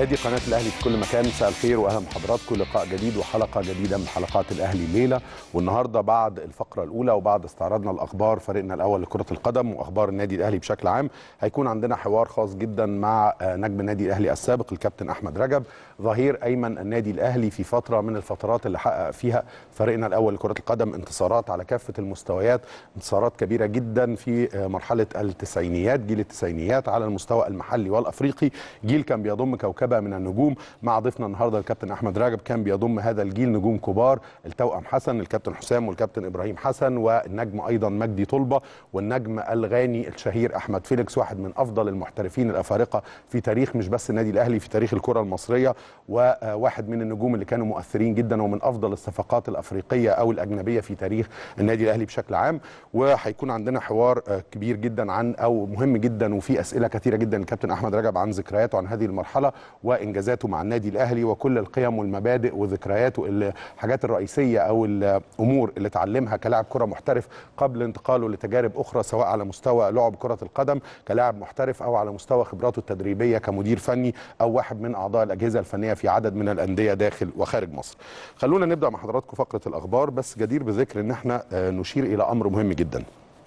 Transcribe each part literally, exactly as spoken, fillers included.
مشاهدي قناة الأهلي في كل مكان، مساء الخير وأهلا بحضراتكم. لقاء جديد وحلقة جديدة من حلقات الأهلي الليلة. والنهاردة بعد الفقرة الأولى وبعد استعراضنا الأخبار فريقنا الأول لكرة القدم وأخبار النادي الأهلي بشكل عام، هيكون عندنا حوار خاص جدا مع نجم النادي الأهلي السابق الكابتن أحمد رجب، ظهير أيمن النادي الأهلي في فترة من الفترات اللي حقق فيها فريقنا الأول لكرة القدم انتصارات على كافة المستويات، انتصارات كبيرة جدا في مرحلة التسعينيات، جيل التسعينيات على المستوى المحلي والأفريقي. جيل كان بيضم كوكبة من النجوم. مع ضيفنا النهارده الكابتن احمد رجب كان بيضم هذا الجيل نجوم كبار، التوأم حسن، الكابتن حسام والكابتن ابراهيم حسن، والنجم ايضا مجدي طلبه، والنجم الغاني الشهير احمد فيليكس، واحد من افضل المحترفين الافارقه في تاريخ مش بس النادي الاهلي، في تاريخ الكره المصريه، وواحد من النجوم اللي كانوا مؤثرين جدا ومن افضل الصفقات الافريقيه او الاجنبيه في تاريخ النادي الاهلي بشكل عام. وهيكون عندنا حوار كبير جدا عن او مهم جدا وفي اسئله كثيره جدا الكابتن احمد رجب عن ذكرياته عن هذه المرحله وانجازاته مع النادي الاهلي وكل القيم والمبادئ وذكرياته، الحاجات الرئيسيه او الامور اللي اتعلمها كلاعب كره محترف قبل انتقاله لتجارب اخرى، سواء على مستوى لعب كره القدم كلاعب محترف او على مستوى خبراته التدريبيه كمدير فني او واحد من اعضاء الاجهزه الفنيه في عدد من الانديه داخل وخارج مصر. خلونا نبدا مع حضراتكم فقره الاخبار، بس جدير بذكر ان احنا نشير الى امر مهم جدا.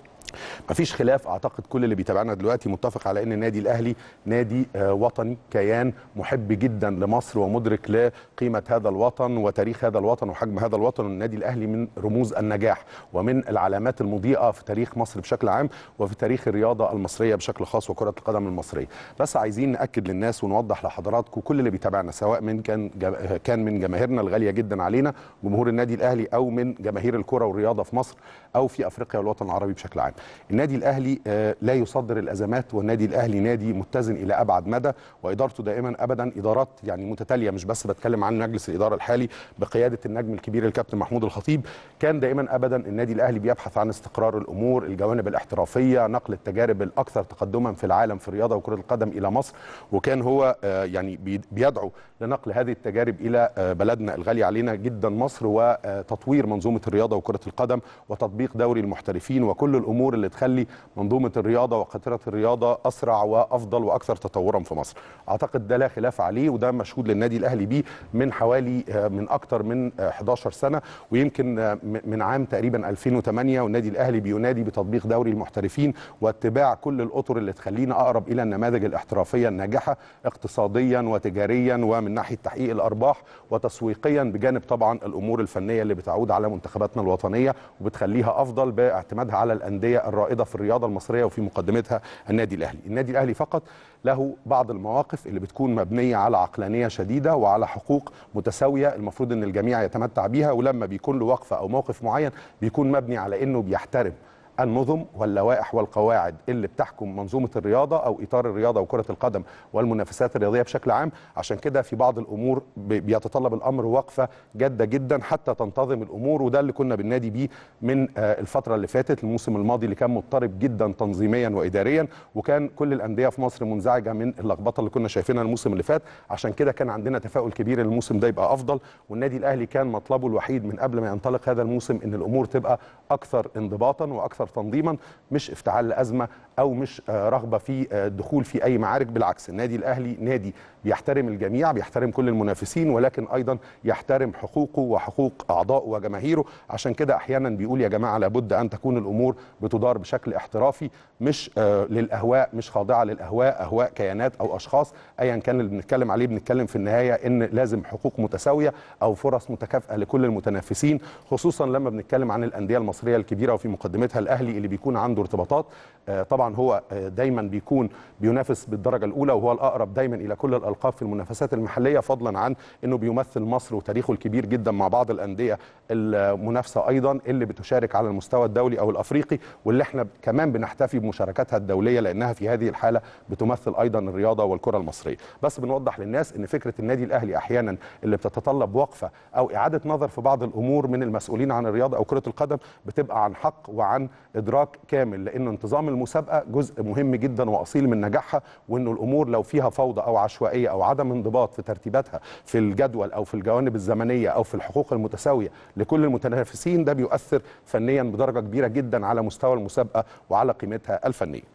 مفيش خلاف، اعتقد كل اللي بيتابعنا دلوقتي متفق على ان النادي الاهلي نادي وطني، كيان محب جدا لمصر ومدرك لقيمه هذا الوطن وتاريخ هذا الوطن وحجم هذا الوطن. النادي الاهلي من رموز النجاح ومن العلامات المضيئه في تاريخ مصر بشكل عام وفي تاريخ الرياضه المصريه بشكل خاص وكره القدم المصريه. بس عايزين ناكد للناس ونوضح لحضراتكم كل اللي بيتابعنا، سواء من كان كان من جماهيرنا الغاليه جدا علينا جمهور النادي الاهلي او من جماهير الكره والرياضه في مصر او في افريقيا والوطن العربي بشكل عام. النادي الاهلي لا يصدر الازمات، والنادي الاهلي نادي متزن الى ابعد مدى، وادارته دائما ابدا ادارات يعني متتاليه، مش بس بتكلم عن مجلس الاداره الحالي بقياده النجم الكبير الكابتن محمود الخطيب. كان دائما ابدا النادي الاهلي بيبحث عن استقرار الامور، الجوانب الاحترافيه، نقل التجارب الاكثر تقدما في العالم في الرياضه وكره القدم الى مصر، وكان هو يعني بيدعو لنقل هذه التجارب الى بلدنا الغالي علينا جدا مصر، وتطوير منظومه الرياضه وكره القدم وتطبيق دوري المحترفين وكل الامور اللي تخلي منظومه الرياضه وقطره الرياضه اسرع وافضل واكثر تطورا في مصر. اعتقد ده لا خلاف عليه، وده مشهود للنادي الاهلي بيه من حوالي من اكثر من احد عشر سنه، ويمكن من عام تقريبا ألفين وثمانية والنادي الاهلي بينادي بتطبيق دوري المحترفين واتباع كل الاطر اللي تخلينا اقرب الى النماذج الاحترافيه الناجحه اقتصاديا وتجاريا ومن ناحيه تحقيق الارباح وتسويقيا، بجانب طبعا الامور الفنيه اللي بتعود على منتخباتنا الوطنيه وبتخليها افضل باعتمادها على الانديه الرائده في الرياضه المصريه وفي مقدمتها النادي الاهلي. النادي الاهلي فقط له بعض المواقف اللي بتكون مبنيه على عقلانيه شديده وعلى حقوق متساويه المفروض ان الجميع يتمتع بيها، ولما بيكون له وقفه او موقف معين بيكون مبني على انه بيحترم النظم واللوائح والقواعد اللي بتحكم منظومه الرياضه او اطار الرياضه وكره القدم والمنافسات الرياضيه بشكل عام. عشان كده في بعض الامور بيتطلب الامر وقفه جاده جدا حتى تنتظم الامور، وده اللي كنا بننادي بيه من الفتره اللي فاتت، الموسم الماضي اللي كان مضطرب جدا تنظيميا واداريا، وكان كل الانديه في مصر منزعجه من اللخبطه اللي كنا شايفينها الموسم اللي فات. عشان كده كان عندنا تفاؤل كبير ان الموسم ده يبقى افضل، والنادي الاهلي كان مطلبه الوحيد من قبل ما ينطلق هذا الموسم ان الامور تبقى اكثر انضباطا واكثر تنظيما، مش افتعال لازمه او مش رغبه في الدخول في اي معارك. بالعكس، النادي الاهلي نادي بيحترم الجميع، بيحترم كل المنافسين، ولكن ايضا يحترم حقوقه وحقوق اعضائه وجماهيره. عشان كده احيانا بيقول يا جماعه لابد ان تكون الامور بتدار بشكل احترافي، مش للاهواء، مش خاضعه للاهواء، اهواء كيانات او اشخاص ايا كان اللي بنتكلم عليه. بنتكلم في النهايه ان لازم حقوق متساويه او فرص متكافئه لكل المتنافسين، خصوصا لما بنتكلم عن الانديه المصريه الكبيره وفي مقدمتها الاهلي اللي بيكون عنده ارتباطات. طبعا هو دايما بيكون بينافس بالدرجه الاولى وهو الاقرب دايما الى كل الالقاب في المنافسات المحليه، فضلا عن انه بيمثل مصر وتاريخه الكبير جدا مع بعض الانديه المنافسه ايضا اللي بتشارك على المستوى الدولي او الافريقي، واللي احنا كمان بنحتفي بمشاركاتها الدوليه لانها في هذه الحاله بتمثل ايضا الرياضه والكره المصريه. بس بنوضح للناس ان فكره النادي الاهلي احيانا اللي بتتطلب وقفه او اعاده نظر في بعض الامور من المسؤولين عن الرياضه او كره القدم بتبقى عن حق وعن ادراك كامل، لان انتظام المسابقه جزء مهم جدا واصيل من نجاحها، وانه الامور لو فيها فوضى او عشوائيه او عدم انضباط في ترتيباتها في الجدول او في الجوانب الزمنيه او في الحقوق المتساويه لكل المتنافسين، ده بيؤثر فنيا بدرجه كبيره جدا على مستوى المسابقه وعلى قيمتها الفنيه.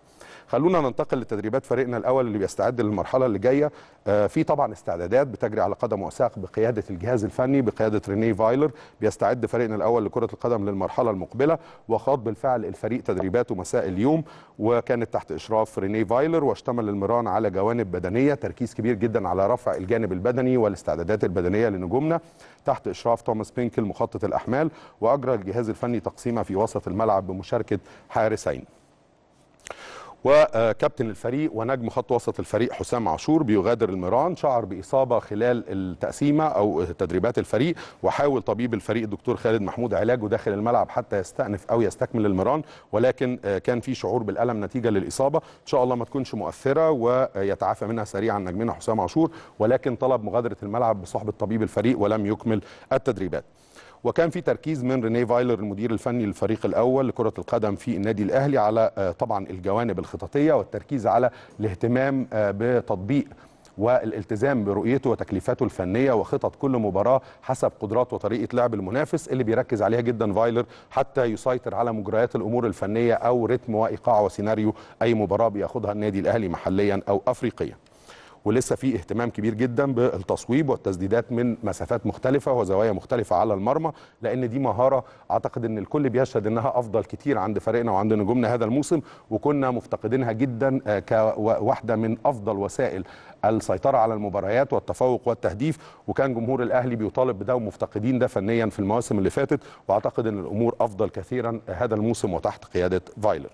خلونا ننتقل لتدريبات فريقنا الاول اللي بيستعد للمرحله اللي جايه. في طبعا استعدادات بتجري على قدم وساق بقياده الجهاز الفني بقياده رينيه فايلر. بيستعد فريقنا الاول لكره القدم للمرحله المقبله، وخاض بالفعل الفريق تدريباته مساء اليوم، وكانت تحت اشراف رينيه فايلر، واشتمل المران على جوانب بدنيه، تركيز كبير جدا على رفع الجانب البدني والاستعدادات البدنيه لنجومنا تحت اشراف توماس بينكل مخطط الاحمال. واجرى الجهاز الفني تقسيمه في وسط الملعب بمشاركه حارسين. وكابتن الفريق ونجم خط وسط الفريق حسام عاشور بيغادر المران، شعر بإصابة خلال التقسيمة أو تدريبات الفريق، وحاول طبيب الفريق الدكتور خالد محمود علاجه داخل الملعب حتى يستأنف أو يستكمل المران، ولكن كان في شعور بالألم نتيجة للإصابة. إن شاء الله ما تكونش مؤثرة ويتعافى منها سريعا نجمنا حسام عاشور، ولكن طلب مغادرة الملعب بصحبة طبيب الفريق ولم يكمل التدريبات. وكان في تركيز من رينيه فايلر المدير الفني للفريق الاول لكره القدم في النادي الاهلي على طبعا الجوانب الخططيه والتركيز على الاهتمام بتطبيق والالتزام برؤيته وتكليفاته الفنيه وخطط كل مباراه حسب قدرات وطريقه لعب المنافس اللي بيركز عليها جدا فايلر حتى يسيطر على مجريات الامور الفنيه او رتم وايقاع وسيناريو اي مباراه بياخدها النادي الاهلي محليا او افريقيا. ولسه في اهتمام كبير جدا بالتصويب والتسديدات من مسافات مختلفه وزوايا مختلفه على المرمى، لان دي مهاره اعتقد ان الكل بيشهد انها افضل كتير عند فريقنا وعند نجومنا هذا الموسم، وكنا مفتقدينها جدا كواحده من افضل وسائل السيطره على المباريات والتفوق والتهديف، وكان جمهور الاهلي بيطالب بده ومفتقدين ده فنيا في المواسم اللي فاتت، واعتقد ان الامور افضل كثيرا هذا الموسم وتحت قياده فايلر.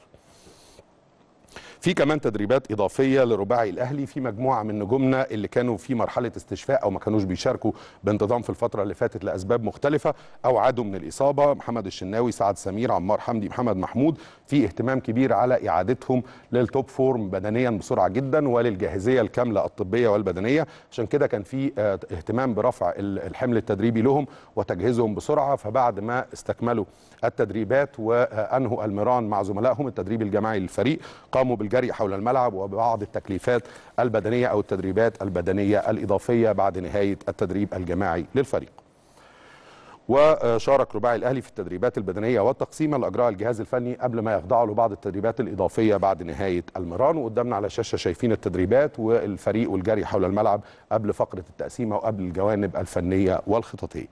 في كمان تدريبات إضافية لرباعي الأهلي في مجموعة من نجومنا اللي كانوا في مرحلة استشفاء أو ما كانوش بيشاركوا بانتظام في الفترة اللي فاتت لأسباب مختلفة أو عادوا من الإصابة، محمد الشناوي، سعد سمير، عمار حمدي، محمد محمود. في اهتمام كبير على إعادتهم للتوب فورم بدنيا بسرعة جدا وللجاهزية الكاملة الطبية والبدنية، عشان كده كان في اهتمام برفع الحمل التدريبي لهم وتجهيزهم بسرعة. فبعد ما استكملوا التدريبات وأنهوا المران مع زملائهم التدريب الجماعي للفريق، قاموا بالجري حول الملعب وبعض التكليفات البدنية أو التدريبات البدنية الإضافية بعد نهاية التدريب الجماعي للفريق. وشارك رباعي الأهلي في التدريبات البدنية والتقسيمة اللي أجراها الجهاز الفني قبل ما يخضعوا لبعض التدريبات الإضافية بعد نهاية المران. وقدامنا على الشاشة شايفين التدريبات والفريق والجري حول الملعب قبل فقرة التقسيمة وقبل الجوانب الفنية والخططية.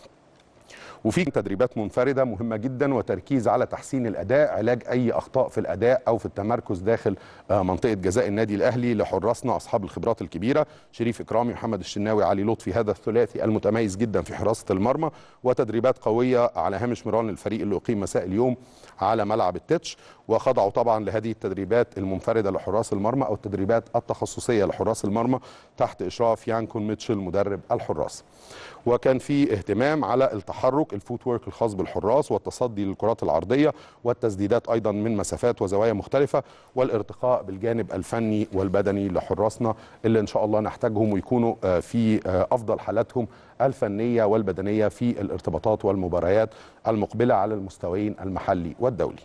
وفي تدريبات منفردة مهمة جدا وتركيز على تحسين الأداء، علاج أي أخطاء في الأداء أو في التمركز داخل منطقة جزاء النادي الأهلي لحراسنا أصحاب الخبرات الكبيرة شريف إكرامي، محمد الشناوي، علي لطفي، هذا الثلاثي المتميز جدا في حراسة المرمى. وتدريبات قوية على هامش مران الفريق اللي أقيم مساء اليوم على ملعب التتش، وخضعوا طبعا لهذه التدريبات المنفردة لحراس المرمى أو التدريبات التخصصية لحراس المرمى تحت إشراف يانكون ميتشل مدرب الحراس. وكان في اهتمام على التحرك الفوت وورك الخاص بالحراس والتصدي للكرات العرضية والتسديدات أيضا من مسافات وزوايا مختلفة والارتقاء بالجانب الفني والبدني لحراسنا اللي إن شاء الله نحتاجهم ويكونوا في أفضل حالاتهم الفنية والبدنية في الارتباطات والمباريات المقبلة على المستويين المحلي والدولي.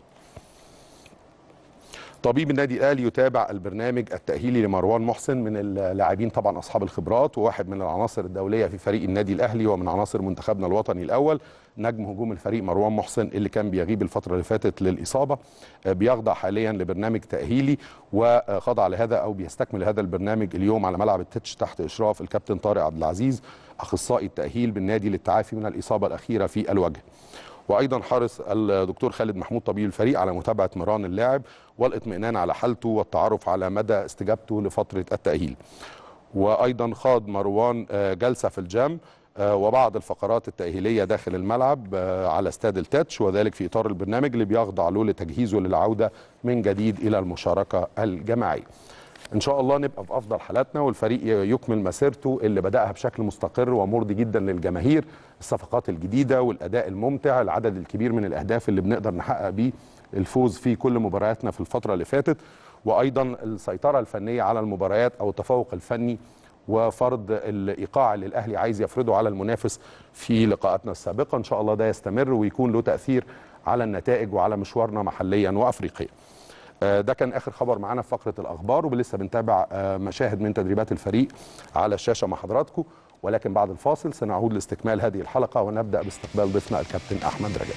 طبيب النادي الاهلي يتابع البرنامج التاهيلي لمروان محسن، من اللاعبين طبعا اصحاب الخبرات وواحد من العناصر الدوليه في فريق النادي الاهلي ومن عناصر منتخبنا الوطني الاول. نجم هجوم الفريق مروان محسن اللي كان بيغيب الفتره اللي فاتت للاصابه بيخضع حاليا لبرنامج تاهيلي، وخضع لهذا او بيستكمل هذا البرنامج اليوم على ملعب التتش تحت اشراف الكابتن طارق عبد العزيز اخصائي التاهيل بالنادي للتعافي من الاصابه الاخيره في الوجه. وايضا حرص الدكتور خالد محمود طبيب الفريق على متابعه مران اللاعب والاطمئنان على حالته والتعرف على مدى استجابته لفتره التاهيل. وايضا خاض مروان جلسه في الجيم وبعض الفقرات التاهيليه داخل الملعب على استاد التتش، وذلك في اطار البرنامج اللي بيخضع له لتجهيزه للعوده من جديد الى المشاركه الجماعيه. ان شاء الله نبقى في افضل حالاتنا والفريق يكمل مسيرته اللي بداها بشكل مستقر ومرضي جدا للجماهير، الصفقات الجديده والاداء الممتع، العدد الكبير من الاهداف اللي بنقدر نحقق بيه الفوز في كل مبارياتنا في الفتره اللي فاتت، وايضا السيطره الفنيه على المباريات او التفوق الفني وفرض الايقاع اللي الاهلي عايز يفرضه على المنافس في لقاءاتنا السابقه. ان شاء الله ده يستمر ويكون له تاثير على النتائج وعلى مشوارنا محليا وافريقيا. ده كان اخر خبر معانا في فقره الاخبار، ولسه بنتابع مشاهد من تدريبات الفريق على الشاشه مع حضراتكم، ولكن بعد الفاصل سنعود لاستكمال هذه الحلقه ونبدا باستقبال ضيفنا الكابتن احمد رجب.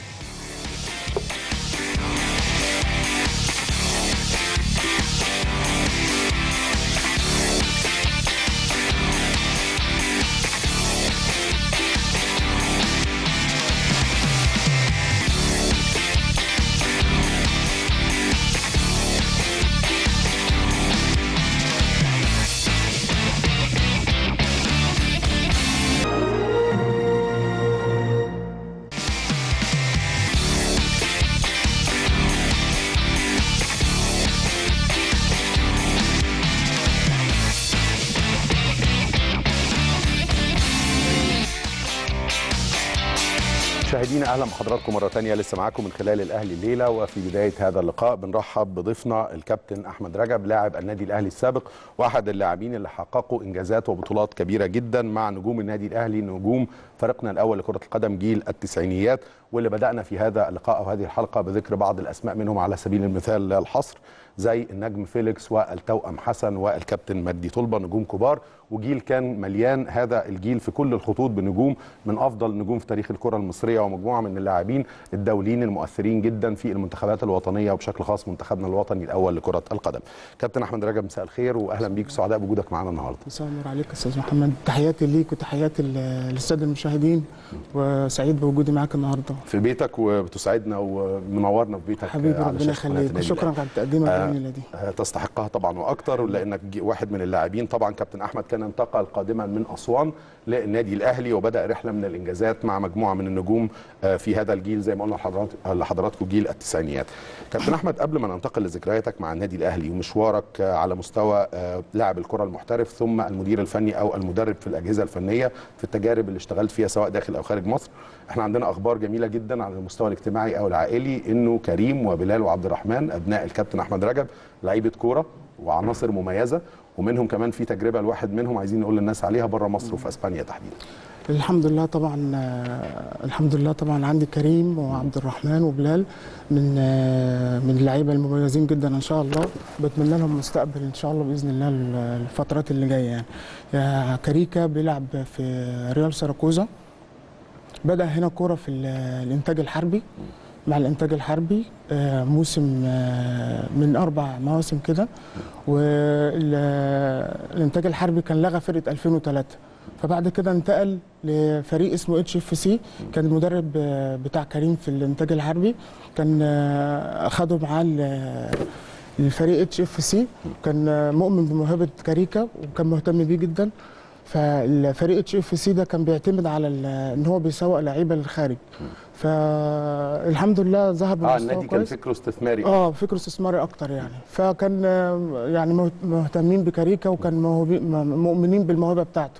مشاهدينا اهلا بحضراتكم مره ثانيه، لسه معاكم من خلال الاهلي الليله. وفي بدايه هذا اللقاء بنرحب بضيفنا الكابتن احمد رجب، لاعب النادي الاهلي السابق واحد اللاعبين اللي حققوا انجازات وبطولات كبيره جدا مع نجوم النادي الاهلي، نجوم فريقنا الاول لكره القدم جيل التسعينيات، واللي بدانا في هذا اللقاء او هذه الحلقه بذكر بعض الاسماء منهم على سبيل المثال الحصر، زي النجم فيليكس والتوأم حسن والكابتن مجدي طلبه، نجوم كبار وجيل كان مليان. هذا الجيل في كل الخطوط بنجوم من افضل النجوم في تاريخ الكره المصريه، ومجموعه من اللاعبين الدوليين المؤثرين جدا في المنتخبات الوطنيه وبشكل خاص منتخبنا الوطني الاول لكره القدم. كابتن احمد رجب، مساء الخير واهلا بيك، سعداء بوجودك معانا النهارده. مساء النور عليك استاذ محمد، تحياتي ليك وتحياتي للساده المشاهدين، وسعيد بوجودي معاك النهارده في بيتك، وبتسعدنا ومنورنا في بيتك حبيبي. ربنا يخليك وشكرا على التقديمه الجميله دي. آه تستحقها طبعا واكثر، لانك واحد من اللاعبين. طبعا كابتن احمد كان انتقل قادما من اسوان للنادي الاهلي، وبدا رحله من الانجازات مع مجموعه من النجوم في هذا الجيل زي ما قلنا لحضرات لحضراتكم جيل التسعينيات. كابتن احمد، قبل ما ننتقل لذكرياتك مع النادي الاهلي ومشوارك على مستوى لاعب الكره المحترف ثم المدير الفني او المدرب في الاجهزه الفنيه في التجارب اللي اشتغلت فيها سواء داخل او خارج مصر، احنا عندنا اخبار جميله جدا على المستوى الاجتماعي او العائلي، انه كريم وبلال وعبد الرحمن ابناء الكابتن احمد رجب لعيبه كوره وعناصر مميزه، ومنهم كمان في تجربه الواحد منهم عايزين نقول للناس عليها بره مصر وفي اسبانيا تحديدا. الحمد لله طبعا، الحمد لله طبعا عندي كريم وعبد الرحمن وبلال من من اللعيبه المميزين جدا ان شاء الله، بتمنى لهم مستقبل ان شاء الله باذن الله الفترات اللي جايه. يعني يا كاريكا بيلعب في ريال ساراكوزا، بدا هنا كوره في الانتاج الحربي مع الانتاج الحربي موسم من اربع مواسم كده، والانتاج الحربي كان لغى فرقه ألفين وثلاثة، فبعد كده انتقل لفريق اسمه اتش اف سي، كان المدرب بتاع كريم في الانتاج الحربي، كان اخده معاه الفريق اتش اف سي، كان مؤمن بموهبه كاريكا وكان مهتم بيه جدا. فالفريق اتش اف سي ده كان بيعتمد على ان هو بيسوق لعيبه للخارج، فالحمد لله ظهر اه النادي كان فكره استثماري اه فكره استثماري اكتر يعني، فكان يعني مهتمين بكاريكا وكان مؤمنين بالموهبه بتاعته،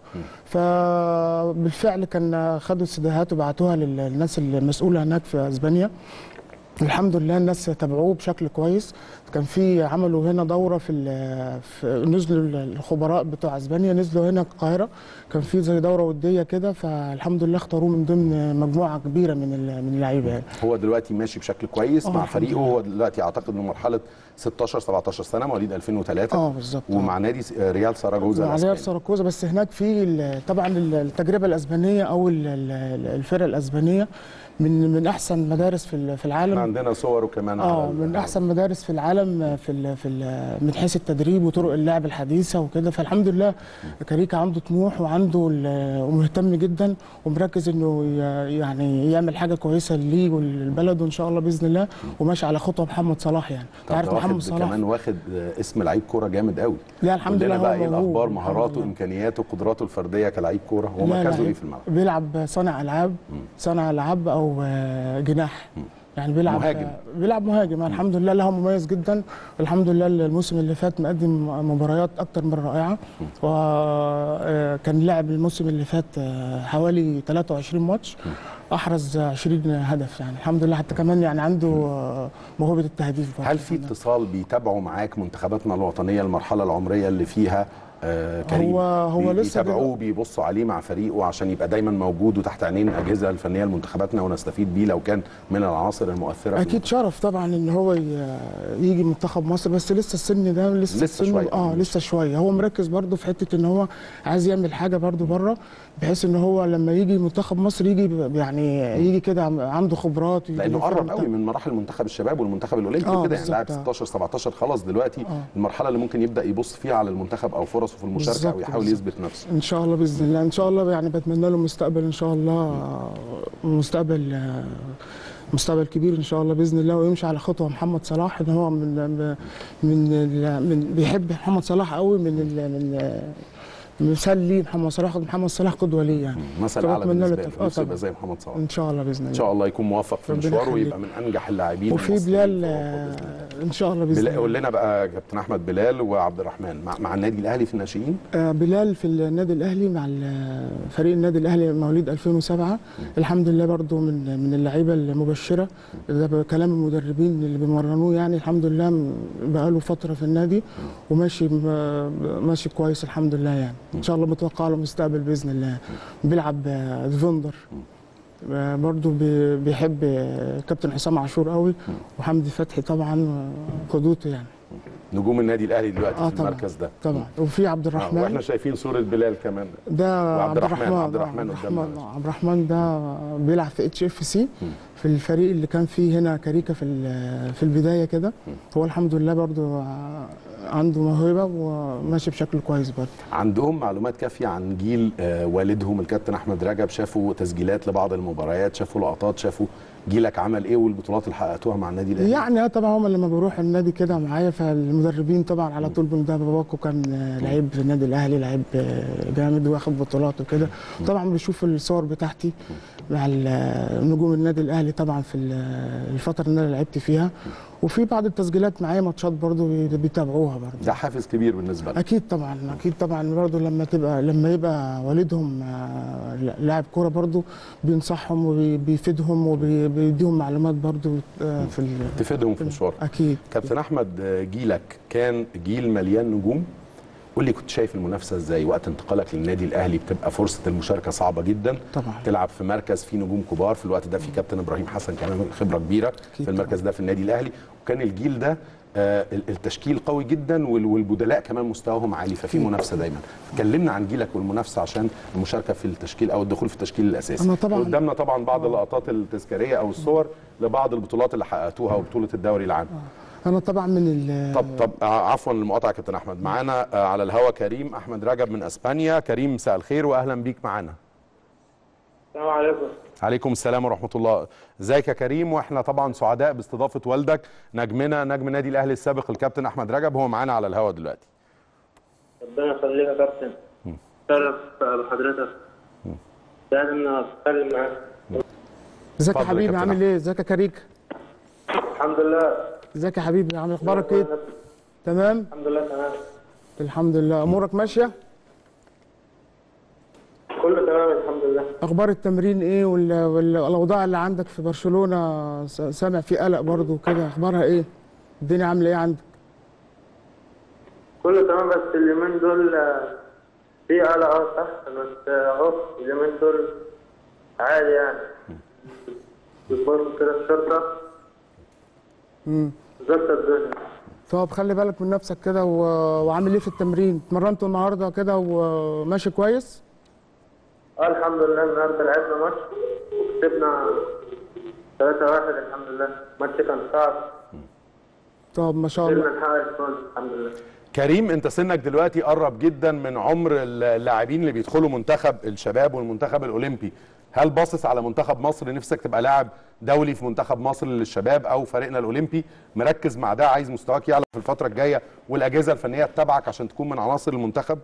فبالفعل كان خدوا السيديهات وبعتوها للناس المسؤوله هناك في اسبانيا. الحمد لله الناس تابعوه بشكل كويس، كان في عملوا هنا دوره في, في نزلوا الخبراء بتوع اسبانيا نزلوا هنا القاهره، كان في زي دوره وديه كده، فالحمد لله اختاروه من ضمن مجموعه كبيره من من اللعيبه يعني. هو دلوقتي ماشي بشكل كويس مع فريقه، هو دلوقتي اعتقد انه مرحله ستاشر سبعتاشر سنه، مواليد ألفين وثلاثة اه بالظبط، ومع نادي ريال ساراجوزا. مع ريال ساراجوزا، بس هناك في طبعا التجربه الاسبانيه او الفرقه الاسبانيه من من احسن مدارس في في العالم. احنا عندنا صور وكمان اه من احسن مدارس في العالم في ال في ال من حيث التدريب وطرق اللعب الحديثه وكده، فالحمد لله كاريكا عنده طموح وعنده ومهتم جدا ومركز انه يعني يعمل حاجه كويسه ليه وللبلد وان شاء الله باذن الله، وماشي على خطوه محمد صلاح. يعني انت عارف محمد صلاح كمان واخد اسم لعيب كوره جامد قوي. لا الحمد لله. بقى ايه الاخبار؟ مهاراته، امكانياته، قدراته الفرديه كلاعب كوره، هو مركزه ايه في الملعب؟ بيلعب صانع العاب، صانع العاب او جناح، يعني بيلعب مهاجم. بيلعب مهاجم. الحمد لله له مميز جدا، الحمد لله الموسم اللي فات مقدم مباريات اكتر من رائعه، وكان لعب الموسم اللي فات حوالي ثلاثة وعشرين ماتش، احرز عشرين هدف، يعني الحمد لله، حتى كمان يعني عنده موهبه التهديف. هل في اتصال بيتابعوا معاك منتخباتنا الوطنيه المرحله العمريه اللي فيها آه كريم؟ هو هو بي لسه بيتابعوه بيبصوا عليه مع فريقه عشان يبقى دايما موجود وتحت عينين الاجهزه الفنيه لمنتخباتنا ونستفيد بيه لو كان من العناصر المؤثره. اكيد شرف طبعا ان هو يجي منتخب مصر، بس لسه السن ده لسه لسه شويه اه لسه شويه، هو مركز برده في حته ان هو عايز يعمل حاجه برده بره، بحيث ان هو لما يجي منتخب مصر يجي يعني يجي كده عنده خبرات، لانه قرب قوي من مراحل منتخب الشباب والمنتخب الاولمبي آه كده، يعني لاعب ستاشر سبعتاشر خلاص دلوقتي آه. المرحله اللي ممكن يبدا يبص فيها على المنتخب او فرصه في المشاركه او يحاول يثبت نفسه ان شاء الله باذن الله. ان شاء الله يعني بتمنى له مستقبل ان شاء الله، مستقبل مستقبل كبير ان شاء الله باذن الله، ويمشي على خطوه محمد صلاح، ان هو من من من بيحب محمد صلاح قوي، من من مثال ليه محمد صلاح، محمد صلاح قدوه ليه يعني، مثل اعلى بالنسبه له، نفسه يبقى زي محمد صلاح ان شاء الله باذن الله. ان شاء الله يكون موفق في مشواره ويبقى من انجح اللاعبين. وفي بلال ان شاء الله باذن الله. قول لنا بقى كابتن احمد، بلال وعبد الرحمن مع, مع النادي الاهلي في الناشئين. آه بلال في النادي الاهلي مع فريق النادي الاهلي مواليد ألفين وسبعة. م. الحمد لله برضو من من اللعيبه المبشره، ده بكلام المدربين اللي بيمرنوه، يعني الحمد لله بقى له فتره في النادي وماشي ماشي كويس الحمد لله. يعني ان شاء الله متوقع له مستقبل باذن الله. بيلعب ديفندر برضو، بيحب كابتن حسام عاشور قوي وحمدي فتحي طبعا قدوته يعني. نجوم النادي الاهلي دلوقتي آه في المركز ده طبعا. وفي عبد الرحمن، آه واحنا شايفين صوره بلال كمان ده وعبد الرحمن. عبد الرحمن الرحمن عبد الرحمن ده بيلعب في اتش اف سي في الفريق اللي كان فيه هنا كاريكا في في البدايه كده. هو الحمد لله برضو عنده موهبه وماشي بشكل كويس برضه. عندهم معلومات كافيه عن جيل والدهم الكابتن احمد رجب؟ شافوا تسجيلات لبعض المباريات، شافوا لقطات، شافوا جيلك عمل ايه والبطولات اللي حققتوها مع النادي الاهلي؟ يعني طبعا هم لما بيروحوا النادي كده معايا، فالمدربين طبعا على طول بنده باباكو كان لعيب في النادي الاهلي، لعيب جامد واخد بطولات وكده. طبعا بيشوفوا الصور بتاعتي مع نجوم النادي الاهلي طبعا في الفتره اللي انا لعبت فيها، وفي بعض التسجيلات معايا ماتشات برضو بيتابعوها برضو. ده حافز كبير بالنسبه لك. اكيد طبعا، اكيد طبعا. برضو لما تبقى لما يبقى والدهم لاعب كوره برضو بينصحهم وبيفيدهم وبيديهم معلومات برضو في تفيدهم في مشوار. اكيد. كابتن احمد، جيلك كان جيل مليان نجوم. قول لي كنت شايف المنافسه ازاي وقت انتقالك للنادي الاهلي؟ بتبقى فرصه المشاركه صعبه جدا طبعا، تلعب في مركز فيه نجوم كبار. في الوقت ده في كابتن ابراهيم حسن كمان خبره كبيره في المركز ده في النادي الاهلي، وكان الجيل ده آه التشكيل قوي جدا والبدلاء كمان مستواهم عالي، ففي منافسه دايما. كلمنا عن جيلك والمنافسه عشان المشاركه في التشكيل او الدخول في التشكيل الاساسي. أنا طبعا قدامنا طبعا بعض اللقطات التذكاريه او الصور لبعض البطولات اللي حققتوها وبطوله الدوري العام. انا طبعا من ال طب طب عفوا المقاطعه يا كابتن احمد. معانا على الهوا كريم احمد رجب من اسبانيا. كريم مساء الخير واهلا بيك معانا. السلام عليكم. عليكم السلام ورحمه الله. ازيك يا كريم؟ واحنا طبعا سعداء باستضافه والدك نجمنا نجم النادي الاهلي السابق الكابتن احمد رجب، هو معانا على الهوا دلوقتي. ربنا يخليك يا كابتن. شرف بحضرتك. سعيد ان اتكلم معاك. ازيك يا حبيبي؟ عامل ايه؟ ازيك يا كريك؟ الحمد لله. ازيك يا حبيبي؟ عامل اخبارك ايه؟ تمام؟ الحمد لله تمام. الحمد لله. امورك ماشيه؟ كله تمام الحمد لله. اخبار التمرين ايه والاوضاع اللي عندك في برشلونه؟ سامع في قلق برضه وكده، اخبارها ايه؟ الدنيا عامله ايه عندك؟ كله تمام، بس اليومين دول في قلق اه صح، بس اهو اليومين دول عادي يعني. بيكون كده الشرطه امم ظبط الدنيا. طب خلي بالك من نفسك كده و... وعامل ايه في التمرين؟ اتمرنت النهارده كده وماشي كويس؟ اه الحمد لله. النهارده لعبنا ماتش وكسبنا ثلاثة واحد الحمد لله. الماتش كان صعب. طب ما شاء الله. قدرنا نحقق الفوز الحمد لله. كريم، انت سنك دلوقتي قرب جدا من عمر اللاعبين اللي بيدخلوا منتخب الشباب والمنتخب الاولمبي. هل باصص على منتخب مصر؟ نفسك تبقى لاعب دولي في منتخب مصر للشباب او فريقنا الاولمبي؟ مركز مع ده؟ عايز مستواك يعلى في الفتره الجايه والاجهزه الفنيه تتابعك عشان تكون من عناصر المنتخب؟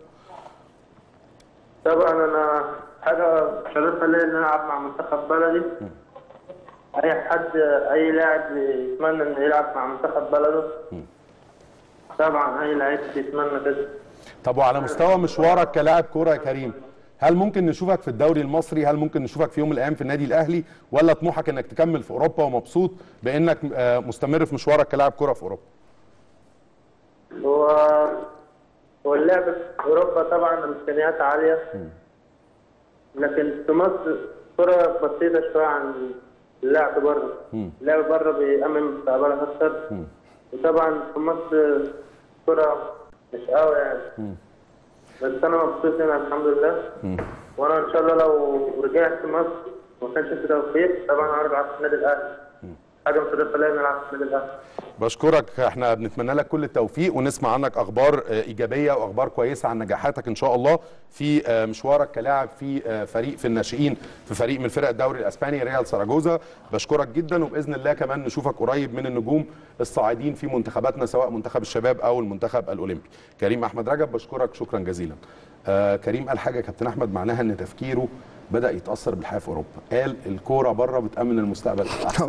طبعا انا حاجه شريفه ليا ان انا العب مع منتخب بلدي. اي حد اي لاعب يتمنى انه يلعب مع منتخب بلده. طبعا اي لاعب يتمنى كده. طب وعلى مستوى مشوارك كلاعب كوره يا كريم، هل ممكن نشوفك في الدوري المصري؟ هل ممكن نشوفك في يوم من الايام في النادي الاهلي؟ ولا طموحك انك تكمل في اوروبا ومبسوط بانك مستمر في مشوارك كلاعب كوره في اوروبا؟ هو هو اللعب في اوروبا طبعا امكانيات عاليه، لكن في مصر كرة بسيطه شويه عن اللعب بره. اللعب بره بيأمن مستقبلك اكتر، وطبعا في مصر كرة مش قوي يعني. بس انا مبسوط هنا الحمد لله. وانا ان شاء الله لو رجعت مصر وما كانش في توفيق طبعا هرجع في النادي الاهلي. حاجه مشرفه ليا نلعب في النادي الاهلي. بشكرك، احنا بنتمنى لك كل التوفيق ونسمع عنك اخبار ايجابيه واخبار كويسه عن نجاحاتك ان شاء الله في مشوارك كلاعب في فريق في الناشئين في فريق من فرق الدوري الاسباني ريال ساراجوزا. بشكرك جدا، وباذن الله كمان نشوفك قريب من النجوم الصاعدين في منتخباتنا سواء منتخب الشباب او المنتخب الاولمبي. كريم احمد رجب بشكرك شكرا جزيلا. آه كريم قال حاجه كابتن احمد معناها ان تفكيره بدا يتاثر بالحياه في اوروبا. قال الكوره بره بتامن المستقبل احسن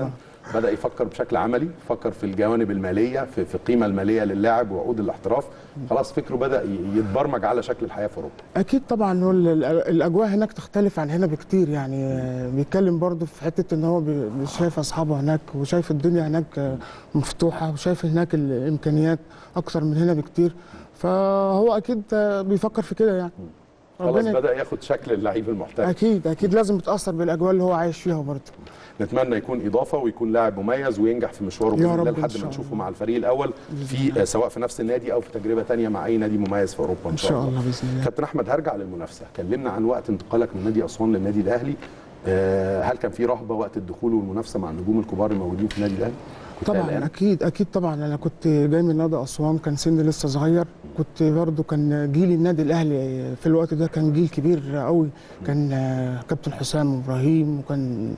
بدا يفكر بشكل عملي، فكر في الجوانب الماليه، في في القيمه الماليه للاعب وعقود الاحتراف، خلاص فكره بدا يتبرمج على شكل الحياه في اوروبا. اكيد طبعا، هو الاجواء هناك تختلف عن هنا بكتير يعني. بيتكلم برضه في حته ان هو شايف اصحابه هناك وشايف الدنيا هناك مفتوحه وشايف هناك الامكانيات اكتر من هنا بكتير، فهو اكيد بيفكر في كده يعني. خلاص بدا ياخد شكل اللعيب المحترف. اكيد اكيد لازم يتاثر بالاجواء اللي هو عايش فيها برضه. نتمنى يكون اضافه ويكون لاعب مميز وينجح في مشواره باذن الله لحد ما نشوفه مع الفريق الاول في سواء في نفس النادي او في تجربه ثانيه مع اي نادي مميز في اوروبا ان شاء الله. ان شاء الله باذن الله. كابتن احمد، هرجع للمنافسه، كلمنا عن وقت انتقالك من نادي اسوان للنادي الاهلي. هل كان في رهبه وقت الدخول والمنافسه مع النجوم الكبار الموجودين في النادي الاهلي؟ طبعا قلقان؟ اكيد اكيد طبعا. انا كنت جاي من نادي اسوان، كان سني لسه صغير، كنت برضو كان جيل النادي الاهلي في الوقت ده كان جيل كبير قوي، كان كابتن حسام ابراهيم، وكان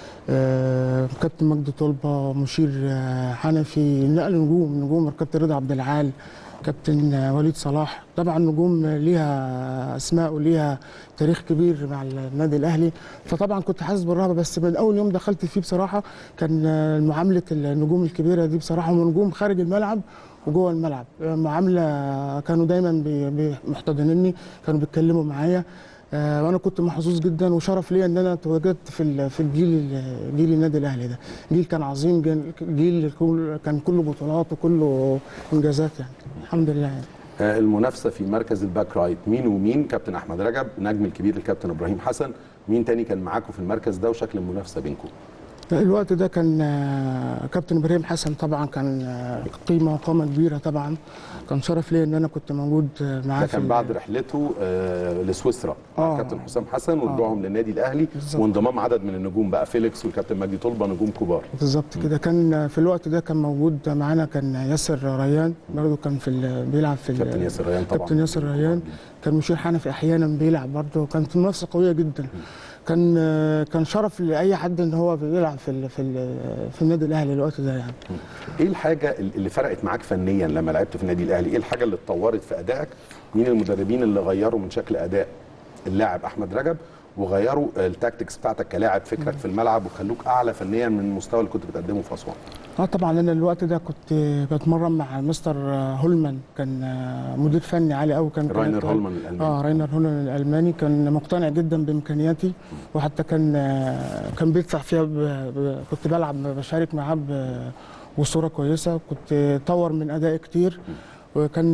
كابتن مجدي طلبه، مشير حنفي، نقل نجوم نجوم كابتن رضا عبد العال، كابتن وليد صلاح، طبعا نجوم ليها اسماء وليها تاريخ كبير مع النادي الاهلي. فطبعا كنت حاسس بالرهبه، بس من اول يوم دخلت فيه بصراحه كان معامله النجوم الكبيره دي بصراحه، ونجوم خارج الملعب وجوه الملعب، معامله كانوا دايما محتضنيني، كانوا بيتكلموا معايا، آه وانا كنت محظوظ جدا وشرف ليا ان انا تواجدت في في الجيل جيل النادي الاهلي ده. جيل كان عظيم، جيل كان كله بطولات وكله انجازات يعني، الحمد لله يعني. آه المنافسه في مركز الباك رايت مين ومين؟ كابتن احمد رجب، نجم الكبير الكابتن ابراهيم حسن، مين تاني كان معاكم في المركز ده وشكل المنافسه بينكم؟ الوقت ده كان كابتن ابراهيم حسن طبعا كان قيمه وقامه كبيره طبعا، كان شرف لي ان انا كنت موجود معاه. ده كان بعد رحلته آه لسويسرا مع آه الكابتن حسام حسن ورجوعهم آه للنادي الاهلي وانضمام عدد من النجوم بقى، فيليكس والكابتن مجدي طلبه، نجوم كبار. بالظبط كده. كان في الوقت ده كان موجود معانا كان ياسر ريان برضه، كان في بيلعب في كابتن ياسر ريان طبعا. كابتن ياسر ريان كان مشير حنفي احيانا بيلعب برضه، كانت منافسه قويه جدا. كان كان شرف لاي حد ان هو بيلعب في في في النادي الاهلي الوقت ده يعني. ايه الحاجه اللي فرقت معاك فنيا لما لعبت في النادي الاهلي؟ ايه الحاجه اللي اتطورت في ادائك؟ مين المدربين اللي غيروا من شكل اداء اللاعب احمد رجب وغيروا التاكتكس بتاعتك كلاعب، فكرك في الملعب، وخلوك اعلى فنيا من المستوى اللي كنت بتقدمه في اسوان؟ اه طبعا انا الوقت ده كنت بتمرن مع مستر هولمان، كان مدير فني عالي قوي، كان راينر هولمان الالماني. اه راينر هولمان الالماني، كان مقتنع جدا بامكانياتي، وحتى كان كان بيدفع فيها ب... ب... كنت بلعب بشارك معاه بصوره كويسه، كنت طور من ادائي كتير، وكان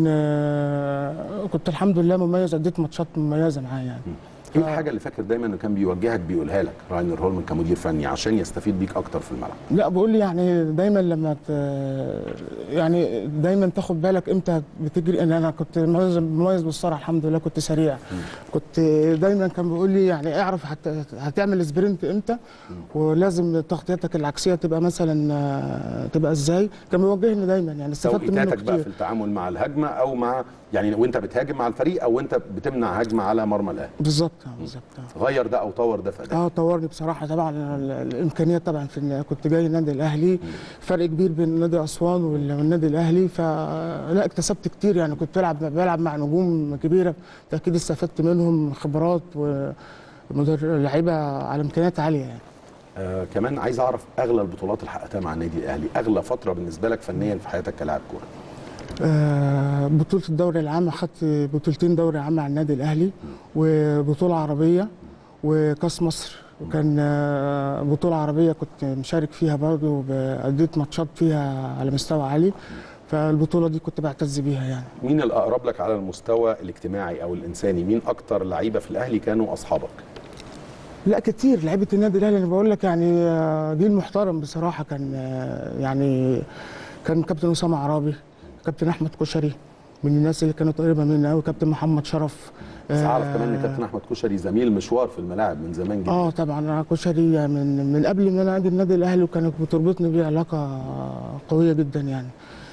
كنت الحمد لله مميز، اديت ماتشات مميزه معاه يعني. ايه الحاجه اللي فاكر دايما انه كان بيوجهك بيقولها لك راينر هولمان كمدير فني عشان يستفيد بيك اكتر في الملعب؟ لا بقول لي يعني دايما لما ت... يعني دايما تاخد بالك امتى بتجري. ان انا كنت مميز مميز بالسرعه الحمد لله، كنت سريع. م. كنت دايما كان بيقول لي يعني اعرف هت... هتعمل سبرنت امتى، م. ولازم تغطيتك العكسيه تبقى مثلا تبقى ازاي، كان بيوجهني دايما يعني، استفدت منه كتير بقى في التعامل مع الهجمه او مع يعني وانت بتهاجم مع الفريق او انت بتمنع هجمه على مرمى الاهلي. بالظبط بالظبط. غير ده او طور ده في ادائك؟ اه طورني بصراحه طبعا. الامكانيات طبعا في كنت جاي النادي الاهلي، فرق كبير بين نادي اسوان والنادي الاهلي، فلا اكتسبت كتير يعني. كنت بلعب بلعب مع نجوم كبيره، اكيد استفدت منهم خبرات ولعيبه على امكانيات عاليه يعني. آه كمان عايز اعرف اغلى البطولات اللي حققتها مع النادي الاهلي، اغلى فتره بالنسبه لك فنيا في حياتك كلاعب كوره. آه بطوله الدوري العام، اخذت بطولتين دوري عام مع النادي الاهلي، وبطوله عربيه وكاس مصر، وكان بطوله عربيه كنت مشارك فيها برضه، اديت ماتشات فيها على مستوى عالي، فالبطوله دي كنت بعتز بيها يعني. مين الاقرب لك على المستوى الاجتماعي او الانساني؟ مين اكتر لعيبه في الاهلي كانوا اصحابك؟ لا كتير لعيبه النادي الاهلي، انا بقول لك يعني جيل محترم بصراحه. كان يعني كان كابتن اسامه عرابي، كابتن احمد كشري من الناس اللي كانت قريبه مني قوي، كابتن محمد شرف. بس اعرف كمان ان كابتن احمد كشري زميل مشوار في الملاعب من زمان جدا. اه طبعا انا كشري من من قبل ما انا اجي النادي الاهلي، وكانت بتربطني بيه علاقه قويه جدا يعني،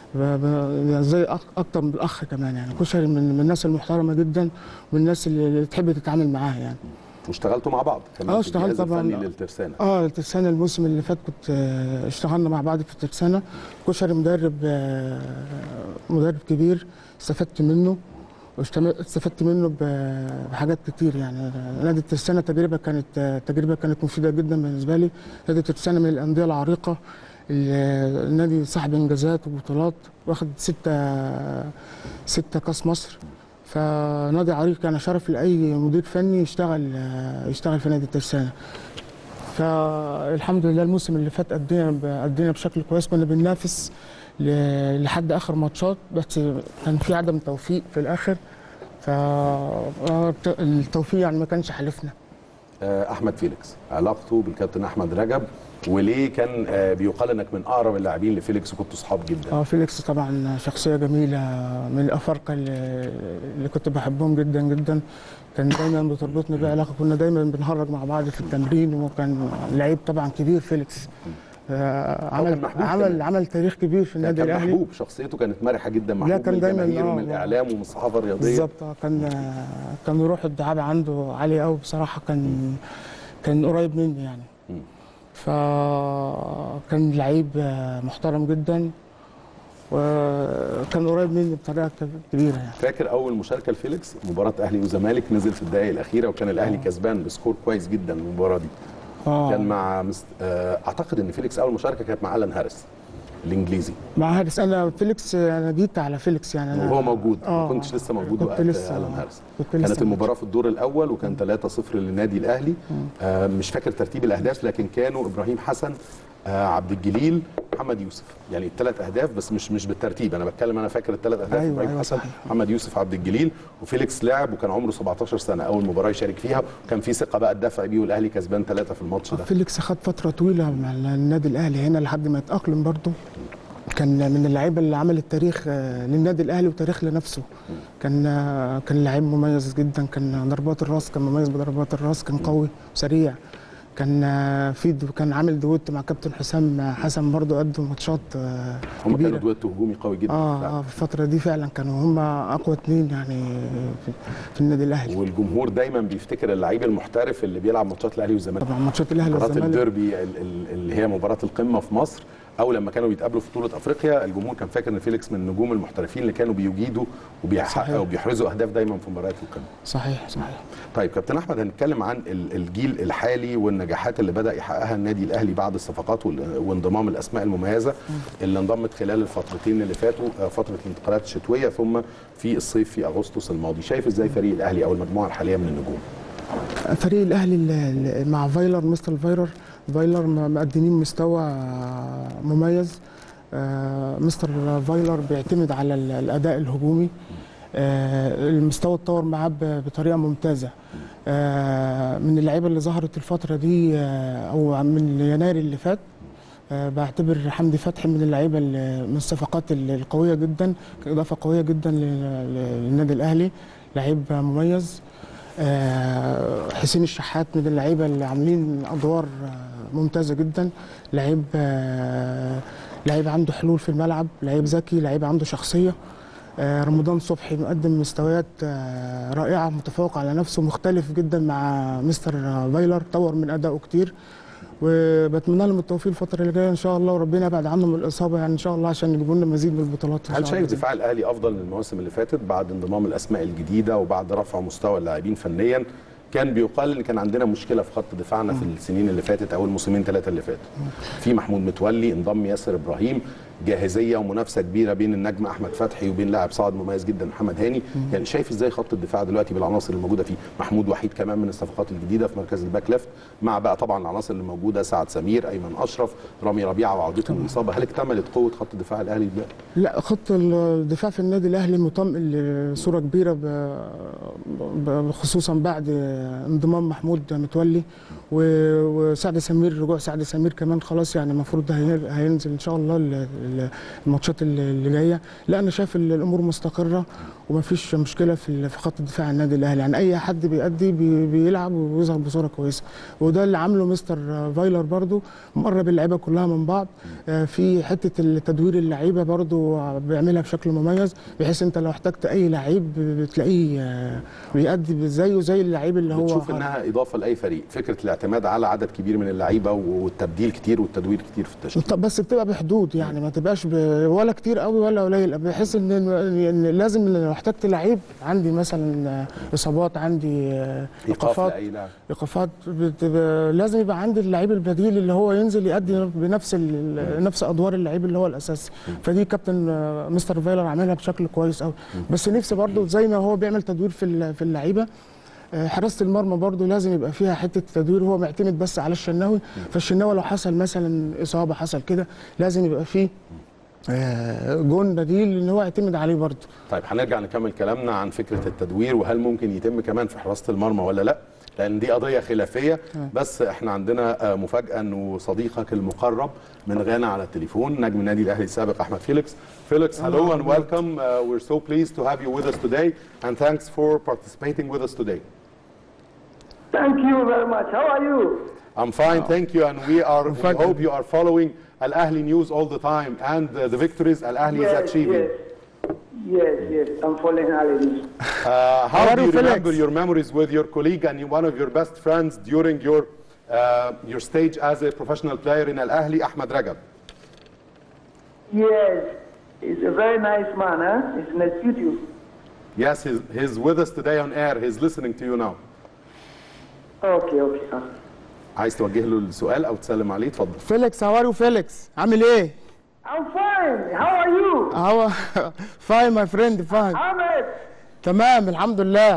زي اكتر من الاخ كمان يعني. كشري من, من الناس المحترمه جدا، ومن الناس اللي تحب تتعامل معاها يعني. واشتغلتوا مع بعض كمان؟ اه اشتغلت طبعا للترسانه. اه الترسانه الموسم اللي فات كنت اشتغلنا مع بعض في الترسانه. كشري مدرب مدرب كبير، استفدت منه، واستفدت منه بحاجات كتير. يعني نادي الترسانة تجربه كانت تجربه كانت مفيده جدا بالنسبه لي. نادي الترسانة من الانديه العريقه، النادي صاحب انجازات وبطولات، واخد ستة ستة كاس مصر، فنادي عريق يعني شرف لاي مدير فني يشتغل يشتغل في نادي الترسانة. فالحمد لله الموسم اللي فات ادينا ادينا بشكل كويس، كنا بننافس لحد اخر ماتشات، بس كان في عدم توفيق في الاخر، فالتوفيق يعني ما كانش حالفنا. احمد فيليكس، علاقته بالكابتن احمد رجب، وليه كان بيقال انك من اقرب اللاعبين لفيليكس وكنتوا صحاب جدا؟ اه فيليكس طبعا شخصيه جميله، من الافارقه اللي, اللي كنت بحبهم جدا جدا. كان دايما بتربطني بيه علاقه، كنا دايما بنهرج مع بعض في التمرين، وكان لعيب طبعا كبير فيليكس. آه عمل عمل عمل تاريخ كبير في النادي الاهلي. كان محبوب، شخصيته كانت مرحه جدا، محبوب كان من دايما الجماهير ومن الاعلام ومن الصحافه الرياضيه. بالظبط. كان كان روح الدعابه عنده عاليه قوي بصراحه، كان كان قريب مني يعني. م. فكان لعيب محترم جدا، وكان قريب مني بطريقه كبيره يعني. فاكر اول مشاركه لفيليكس مباراه اهلي وزمالك، نزل في الدقائق الاخيره وكان الاهلي كسبان بسكور كويس جدا المباراه دي. آه. كان مع مست... اعتقد ان فيليكس اول مشاركه كانت مع الان هاريس الانجليزي. مع هاريس انا فيليكس انا جيت على فيليكس يعني انا وهو موجود. آه. ما كنتش لسه موجود وقت الان هاريس. كانت المباراه في الدور الاول وكان ثلاثة صفر للنادي الاهلي. آه مش فاكر ترتيب الاهداف، لكن كانوا ابراهيم حسن، آه عبد الجليل، محمد يوسف، يعني الثلاث اهداف، بس مش مش بالترتيب. انا بتكلم انا فاكر الثلاث اهداف. أيوة ابراهيم أيوة حسن، صحيح. محمد يوسف، عبد الجليل. وفيليكس لعب وكان عمره سبعتاشر سنه اول مباراه يشارك فيها، وكان في ثقه بقى الدفع بيه والاهلي كسبان ثلاثه في الماتش ده. فيليكس خد فتره طويله مع النادي الاهلي هنا لحد ما يتاقلم برضه. كان من اللعيبه اللي عملت تاريخ للنادي الاهلي وتاريخ لنفسه. كان كان لعيب مميز جدا، كان ضربات الراس، كان مميز بضربات الراس، كان قوي وسريع. كان في كان عامل دويت مع كابتن حسام حسن برضه، قدوا ماتشات كبيره. هم كانوا دويت هجومي قوي جدا. اه اه في الفتره دي فعلا كانوا هم اقوى اثنين يعني في, في النادي الاهلي. والجمهور دايما بيفتكر اللعيب المحترف اللي بيلعب ماتشات الاهلي والزمالك. طبعا ماتشات الاهلي والزمالك، مباراه الديربي اللي هي مباراه القمه في مصر، او لما كانوا بيتقابلوا في بطوله افريقيا، الجمهور كان فاكر ان فيليكس من النجوم المحترفين اللي كانوا بيجيدوا وبيحققوا وبيحرزوا اهداف دايما في مباريات القمه. صحيح صحيح. طيب كابتن احمد، هنتكلم عن الجيل الحالي والنجاحات اللي بدا يحققها النادي الاهلي بعد الصفقات وانضمام الاسماء المميزه اللي انضمت خلال الفترتين اللي فاتوا، فتره الانتقالات الشتويه ثم في الصيف في اغسطس الماضي. شايف ازاي فريق الاهلي او المجموعه الحاليه من النجوم؟ فريق الاهلي مع فايلر، مستر فايلر فايلر مقدمين مستوى مميز. مستر فايلر بيعتمد على الاداء الهجومي. المستوى اتطور معاه بطريقه ممتازه. من اللعيبه اللي ظهرت الفتره دي او من يناير اللي فات، بعتبر حمدي فتحي من اللعيبه من الصفقات القويه جدا، اضافه قويه جدا للنادي الاهلي، لعيب مميز. حسين الشحات من اللعيبه اللي عاملين ادوار ممتازه جدا، لعيب لعيب عنده حلول في الملعب، لعيب ذكي، لعيب عنده شخصيه. رمضان صبحي مقدم مستويات رائعه، متفوق على نفسه، مختلف جدا مع مستر فايلر، طور من ادائه كتير، وبتمنى لهم التوفيق الفتره اللي جايه ان شاء الله، وربنا يبعد عنهم الاصابه يعني ان شاء الله عشان يجيبوا لنا مزيد من البطولات. هل شايف دفاع الاهلي افضل من المواسم اللي فاتت بعد انضمام الاسماء الجديده وبعد رفع مستوى اللاعبين فنيا؟ كان بيقال ان كان عندنا مشكله في خط دفاعنا في السنين اللي فاتت او الموسمين ثلاثه اللي فاتوا. في محمود متولي، انضم ياسر ابراهيم، جاهزيه ومنافسه كبيره بين النجم احمد فتحي وبين لاعب صاعد مميز جدا محمد هاني. يعني شايف ازاي خط الدفاع دلوقتي بالعناصر الموجوده فيه؟ محمود وحيد كمان من الصفقات الجديده في مركز الباك ليفت، مع بقى طبعا العناصر اللي موجوده، سعد سمير، ايمن اشرف، رامي ربيعه وعودته من الاصابه. هل اكتملت قوه خط الدفاع الاهلي دلوقتي؟ لا، خط الدفاع في النادي الاهلي مطمئن لصوره كبيره، خصوصا بعد انضمام محمود متولي وسعد سمير، رجوع سعد سمير كمان خلاص، يعني المفروض هينزل ان شاء الله الماتشات اللي جايه. لا انا شايف الامور مستقره ومفيش مشكله في خط الدفاع النادي الاهلي، يعني اي حد بيأدي بيلعب ويظهر بصوره كويسه، وده اللي عامله مستر فايلر برضو، مقرب اللعيبه كلها من بعض. في حته التدوير اللعيبه برضو بيعملها بشكل مميز، بحيث انت لو احتجت اي لعيب بتلاقيه بيأدي زيه زي اللعيب اللي هو. بتشوف انها اضافه لاي فريق فكره الاعتماد على عدد كبير من اللعيبه والتبديل كتير والتدوير كتير في التشكيل، بس بتبقى بحدود، يعني تبقاش ب- ولا كتير قوي ولا قليل، بحيث ان ان لازم لو احتجت لعيب عندي مثلا اصابات، عندي ايقاف ايقافات لاي لاعب. ايقافات بتبقى لازم يبقى عندي اللعيب البديل اللي هو ينزل يؤدي بنفس ال- نفس ادوار اللعيب اللي هو الاساسي. فدي كابتن آه، مستر فايلر عاملها بشكل كويس قوي. بس نفسي برضو زي ما هو بيعمل تدوير في ال- في اللعيبه، آه، حراسه المرمى برضو لازم يبقى فيها حته تدوير. هو معتمد بس على الشناوي، فالشناوي لو حصل مثلا اصابه حصل كده لازم يبقى فيه آه، جون بديل ان هو يعتمد عليه برضو. طيب هنرجع نكمل كلامنا عن فكره التدوير وهل ممكن يتم كمان في حراسه المرمى ولا لا، لان دي قضيه خلافيه. بس احنا عندنا آه، مفاجاه انه صديقك المقرب من غانا على التليفون، نجم النادي الاهلي السابق احمد فيليكس. Felix, hello and welcome. Uh, we're so pleased to have you with us today, and thanks for participating with us today. Thank you very much. How are you? I'm fine, thank you, and we are. We Mufagga. hope you are following Al Ahly news all the time and uh, the victories Al Ahly is achieving. yes. Yes, yes. I'm following Ali. Uh, how How are do you, you remember Felix? your memories with your colleague and one of your best friends during your uh, your stage as a professional player in Al Ahly, Ahmed Ragab? Yes. He's a very nice man, huh? He's in the studio. Yes, he's, he's with us today on air. He's listening to you now. Okay, okay. huh. عايز توجه له السؤال او تسلم عليه؟ اتفضل. فيليكس، هاو ار يو فيليكس؟ عامل ايه؟ I'm fine. How are you? هو فاين ماي فريند، فاين. Ahmed. تمام الحمد لله.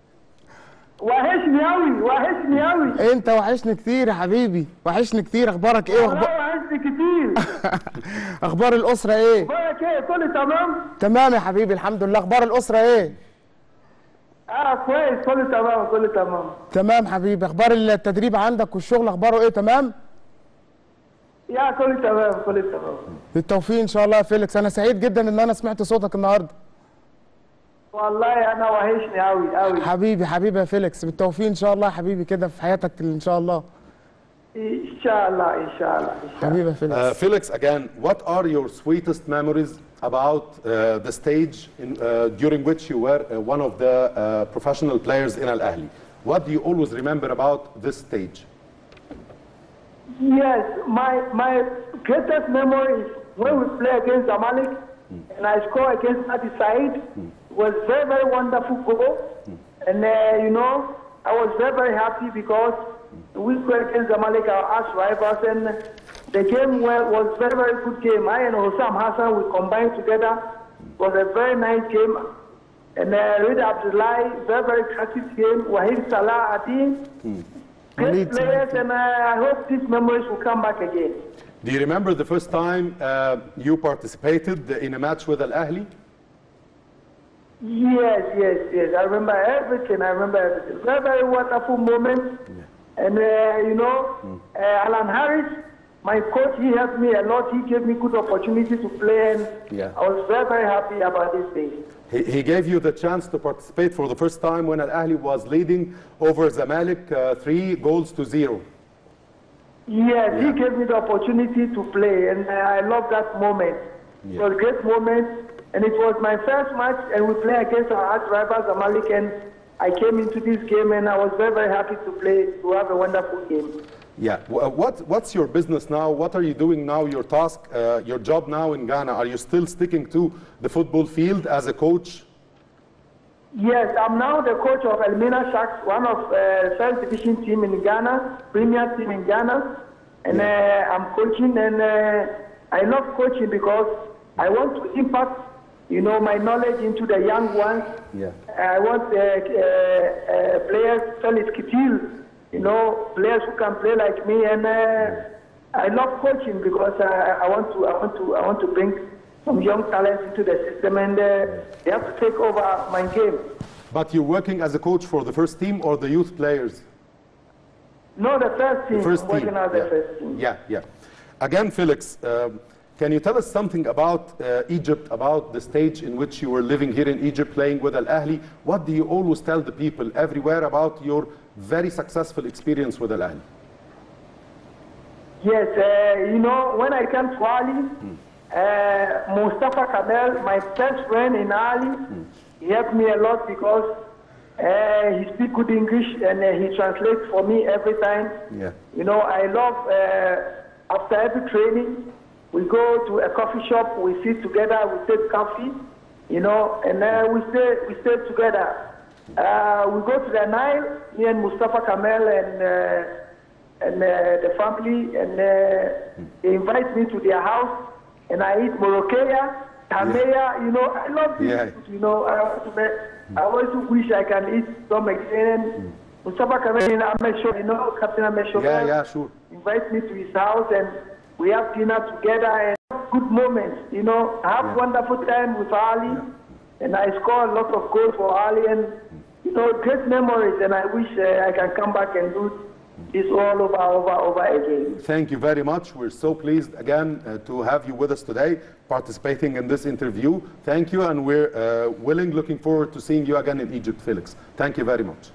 وحشني أوي، وحشني أوي. انت وحشني كتير يا حبيبي، وحشني كتير. اخبارك ايه؟ والله واخبار وحشني كتير. اخبار الاسره ايه؟ أخبارك إيه؟ كله تمام؟ تمام يا حبيبي الحمد لله. اخبار الاسره ايه؟ آه كويس، كله تمام، كله تمام. تمام حبيبي. اخبار التدريب عندك والشغل اخباره ايه؟ تمام؟ يا كله تمام، كله تمام. بالتوفيق ان شاء الله يا فيليكس. انا سعيد جدا ان انا سمعت صوتك النهارده. والله أنا وحشني أوي أوي. حبيبي حبيبي يا فيليكس، بالتوفيق ان شاء الله يا حبيبي كده في حياتك ان شاء الله. إن شاء الله، إن شاء الله، إن شاء الله. حبيبي يا فيليكس. Uh, Felix, again, what are your sweetest memories about uh, the stage in, uh, during which you were uh, one of the uh, professional players in Al Ahly? What do you always remember about this stage? Yes, my my greatest memory is when we play against Zamalek and I score against Nadi Said. It was very, very wonderful goal. And, uh, you know, I was very, very happy because we played against Zamalek, our arch rivals, and the game well, was very, very good game. I and Osam Hassan, we combined together. It was a very nice game. And uh, Rida Abdullahi, very, very creative game. Wahid Salah, Adi. Great Waleed players, and uh, I hope these memories will come back again. Do you remember the first time uh, you participated in a match with Al Ahly? Yes, yes, yes. I remember everything. I remember everything. Very, very wonderful moment. And, uh, you know, uh, Alan Harris, my coach, he helped me a lot. He gave me good opportunity to play. And Yeah. I was very, very happy about this day. He, he gave you the chance to participate for the first time when Al Ahly was leading over Zamalek uh, three goals to zero. Yes, Yeah. he gave me the opportunity to play. And uh, I love that moment. It Yeah. was a great moment. And it was my first match. And we played against our arch rivals, Zamalek. And I came into this game and I was very, very happy to play, to have a wonderful game. Yeah. Wh- What, what's your business now? What are you doing now? Your task, uh, your job now in Ghana? Are you still sticking to the football field as a coach? Yes, I'm now the coach of Elmina Sharks, one of uh, first division team in Ghana, premier team in Ghana. And uh, I'm coaching and uh, I love coaching because I want to impact, you know, my knowledge into the young ones. Yeah. I want uh, uh, uh, players, Felix Kitil, you know, players who can play like me, and uh, I love coaching because I, I want to, I want to, I want to bring some young talents into the system, and uh, they have to take over my game. But you're working as a coach for the first team or the youth players? No, the first team. The first I'm team. working as the yeah. first team. yeah, yeah. Again, Felix, um, can you tell us something about uh, Egypt, about the stage in which you were living here in Egypt, playing with Al Ahly? What do you always tell the people everywhere about your very successful experience with Al Ahly? Yes, uh, you know, when I came to Ali, uh, Mustafa Kamel, my best friend in Ali, he helped me a lot because uh, he speaks good English and uh, he translates for me every time. Yeah. You know, I love, uh, after every training, we go to a coffee shop, we sit together, we take coffee, you know, and uh, we stay we stay together. Uh, we go to the Nile, me and Mustafa Kamel and uh, and uh, the family, and uh, they invite me to their house, and I eat Moroccan, Tameya, you know, I love this, Yeah. you know, I, I also wish I can eat some Mexican. Mustafa Kamel in Amesho, you know, Captain Amesho. Yeah, yeah, sure. Invite me to his house and we have dinner together and good moments, you know. I have Yeah. wonderful time with Ali, yeah. and I score a lot of goals for Ali, and you know, great memories. And I wish uh, I can come back and do this all over, over, over again. Thank you very much. We're so pleased again uh, to have you with us today, participating in this interview. Thank you, and we're uh, willing, looking forward to seeing you again in Egypt, Felix. Thank you very much.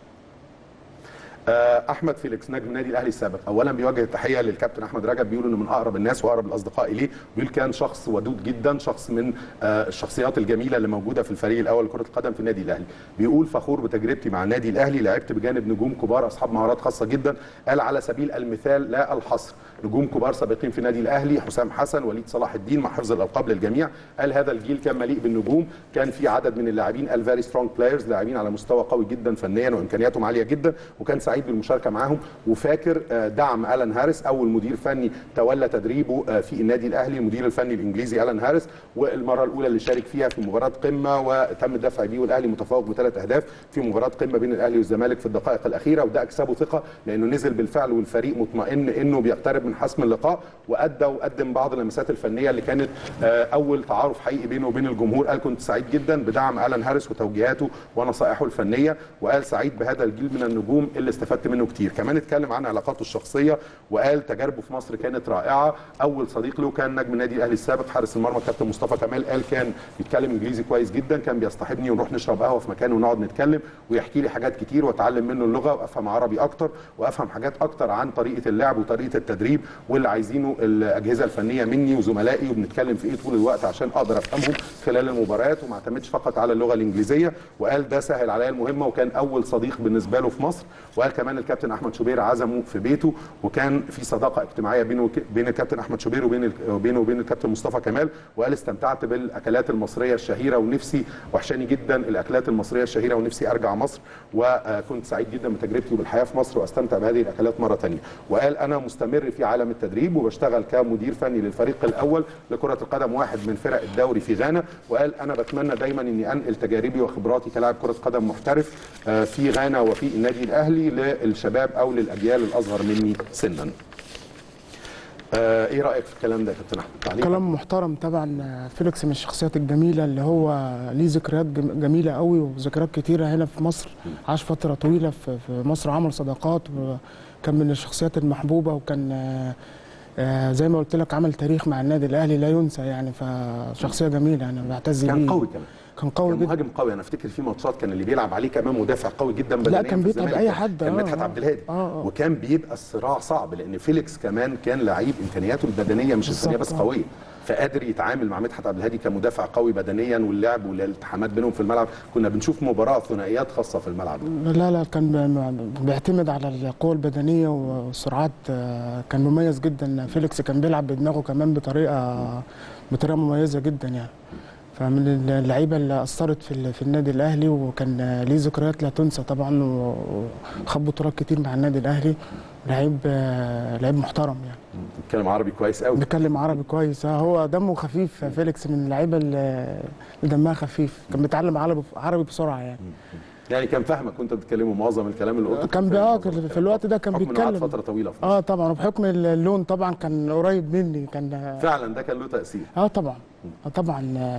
آه، احمد فيليكس نجم النادي الاهلي السابق، اولا بيوجه التحيه للكابتن احمد رجب، بيقول انه من اقرب الناس واقرب الاصدقاء اليه، بيقول كان شخص ودود جدا، شخص من آه، الشخصيات الجميله اللي موجوده في الفريق الاول لكره القدم في النادي الاهلي. بيقول فخور بتجربتي مع النادي الاهلي، لعبت بجانب نجوم كبار اصحاب مهارات خاصه جدا. قال على سبيل المثال لا الحصر نجوم كبار سابقين في النادي الاهلي، حسام حسن، وليد صلاح الدين، مع حفظ الالقاب للجميع. قال هذا الجيل كان مليء بالنجوم، كان في عدد من اللاعبين الفيري سترونج بلايرز، لاعبين على مستوى قوي جدا فنيا وامكانياتهم عاليه جدا، وكان سعيد بالمشاركه معاهم. وفاكر دعم ألان هاريس، اول مدير فني تولى تدريبه في النادي الاهلي، المدير الفني الانجليزي ألان هاريس، والمره الاولى اللي شارك فيها في مباراه قمه وتم الدفع بيه، والاهلي متفوق بثلاث اهداف في مباراه قمه بين الاهلي والزمالك في الدقائق الاخيره، وده اكسبه ثقه لانه نزل بالفعل والفريق مطمئن انه بيقترب من حسم اللقاء، وادى وقدم بعض اللمسات الفنيه اللي كانت اول تعارف حقيقي بينه وبين الجمهور. قال كنت سعيد جدا بدعم ألان هاريس وتوجيهاته ونصائحه الفنيه، وقال سعيد بهذا الجيل من النجوم اللي استفدت منه كتير. كمان اتكلم عن علاقاته الشخصيه وقال تجاربه في مصر كانت رائعه. اول صديق له كان نجم النادي الاهلي السابق حارس المرمى الكابتن مصطفى كمال، قال كان بيتكلم انجليزي كويس جدا، كان بيصطحبني ونروح نشرب قهوه في مكان ونقعد نتكلم ويحكي لي حاجات كتير واتعلم منه اللغه وافهم عربي اكتر وافهم حاجات اكتر عن طريقه اللعب وطريقه التدريب واللي عايزينه الاجهزه الفنيه مني وزملائي، وبنتكلم في ايه طول الوقت عشان اقدر افهمهم خلال المباريات وما اعتمدش فقط على اللغه الانجليزيه. وقال ده سهل عليا المهمه وكان اول صديق بالنسبه له في مصر. وقال كمان الكابتن احمد شوبير عزمه في بيته وكان في صداقه اجتماعيه بينه بين الكابتن احمد شوبير وبين بينه وبين الكابتن مصطفى كمال. وقال استمتعت بالاكلات المصريه الشهيره ونفسي وحشاني جدا الاكلات المصريه الشهيره ونفسي ارجع مصر، وكنت سعيد جدا بتجربتي وبالحياه في مصر واستمتع بهذه الاكلات مره ثانيه. وقال انا مستمر في عالم التدريب وبشتغل كمدير فني للفريق الاول لكره القدم، واحد من فرق الدوري في غانا. وقال انا بتمنى دايما اني انقل تجاربي وخبراتي كلاعب كره قدم محترف في غانا وفي النادي الاهلي للشباب او للاجيال الاصغر مني سنا. آه ايه رايك في الكلام ده يا كابتن احمد؟ كلام محترم طبعا. فيليكس من الشخصيات الجميله اللي هو ليه ذكريات جميله قوي وذكريات كتيره هنا في مصر، عاش فتره طويله في مصر، عمل صداقات وكان من الشخصيات المحبوبه، وكان آه زي ما قلت لك عمل تاريخ مع النادي الاهلي لا ينسى يعني، فشخصيه جميله انا بعتز بيه. كان قوي كمان، كان قوي كان جدا، مهاجم قوي. انا افتكر في ماتشات كان اللي بيلعب عليه كمان مدافع قوي جدا بدنيا، لا كان بيتعب اي حد، كان مدحت عبد الهادي، آه آه. وكان بيبقى الصراع صعب لان فيليكس كمان كان لعيب امكانياته البدنيه مش الفنيه بس قويه، فقادر يتعامل مع مدحت عبد الهادي كمدافع قوي بدنيا، واللعب والالتحامات بينهم في الملعب كنا بنشوف مباراه ثنائيات خاصه في الملعب. لا لا كان بيعتمد على القوه البدنيه والسرعات، كان مميز جدا. فيليكس كان بيلعب بدماغه كمان بطريقه بطريقه مميزه جدا يعني، فمن اللعيبه اللي اثرت في في النادي الاهلي، وكان ليه ذكريات لا تنسى طبعا، وخد بطولات كتير مع النادي الاهلي. لعيب لعيب محترم يعني، بيتكلم عربي كويس قوي، بيتكلم عربي كويس. هو دمه خفيف. فيليكس من اللعيبه اللي دمها خفيف، كان بيتعلم عربي عربي بسرعه يعني. يعني كان فاهمك وانت بتتكلموا معظم الكلام اللي قلته كان اه في الوقت ده كان بيتكلم فتره طويله في اه طبعا، وبحكم اللون طبعا كان قريب مني، كان فعلا ده كان له تاثير. اه طبعا اه طبعا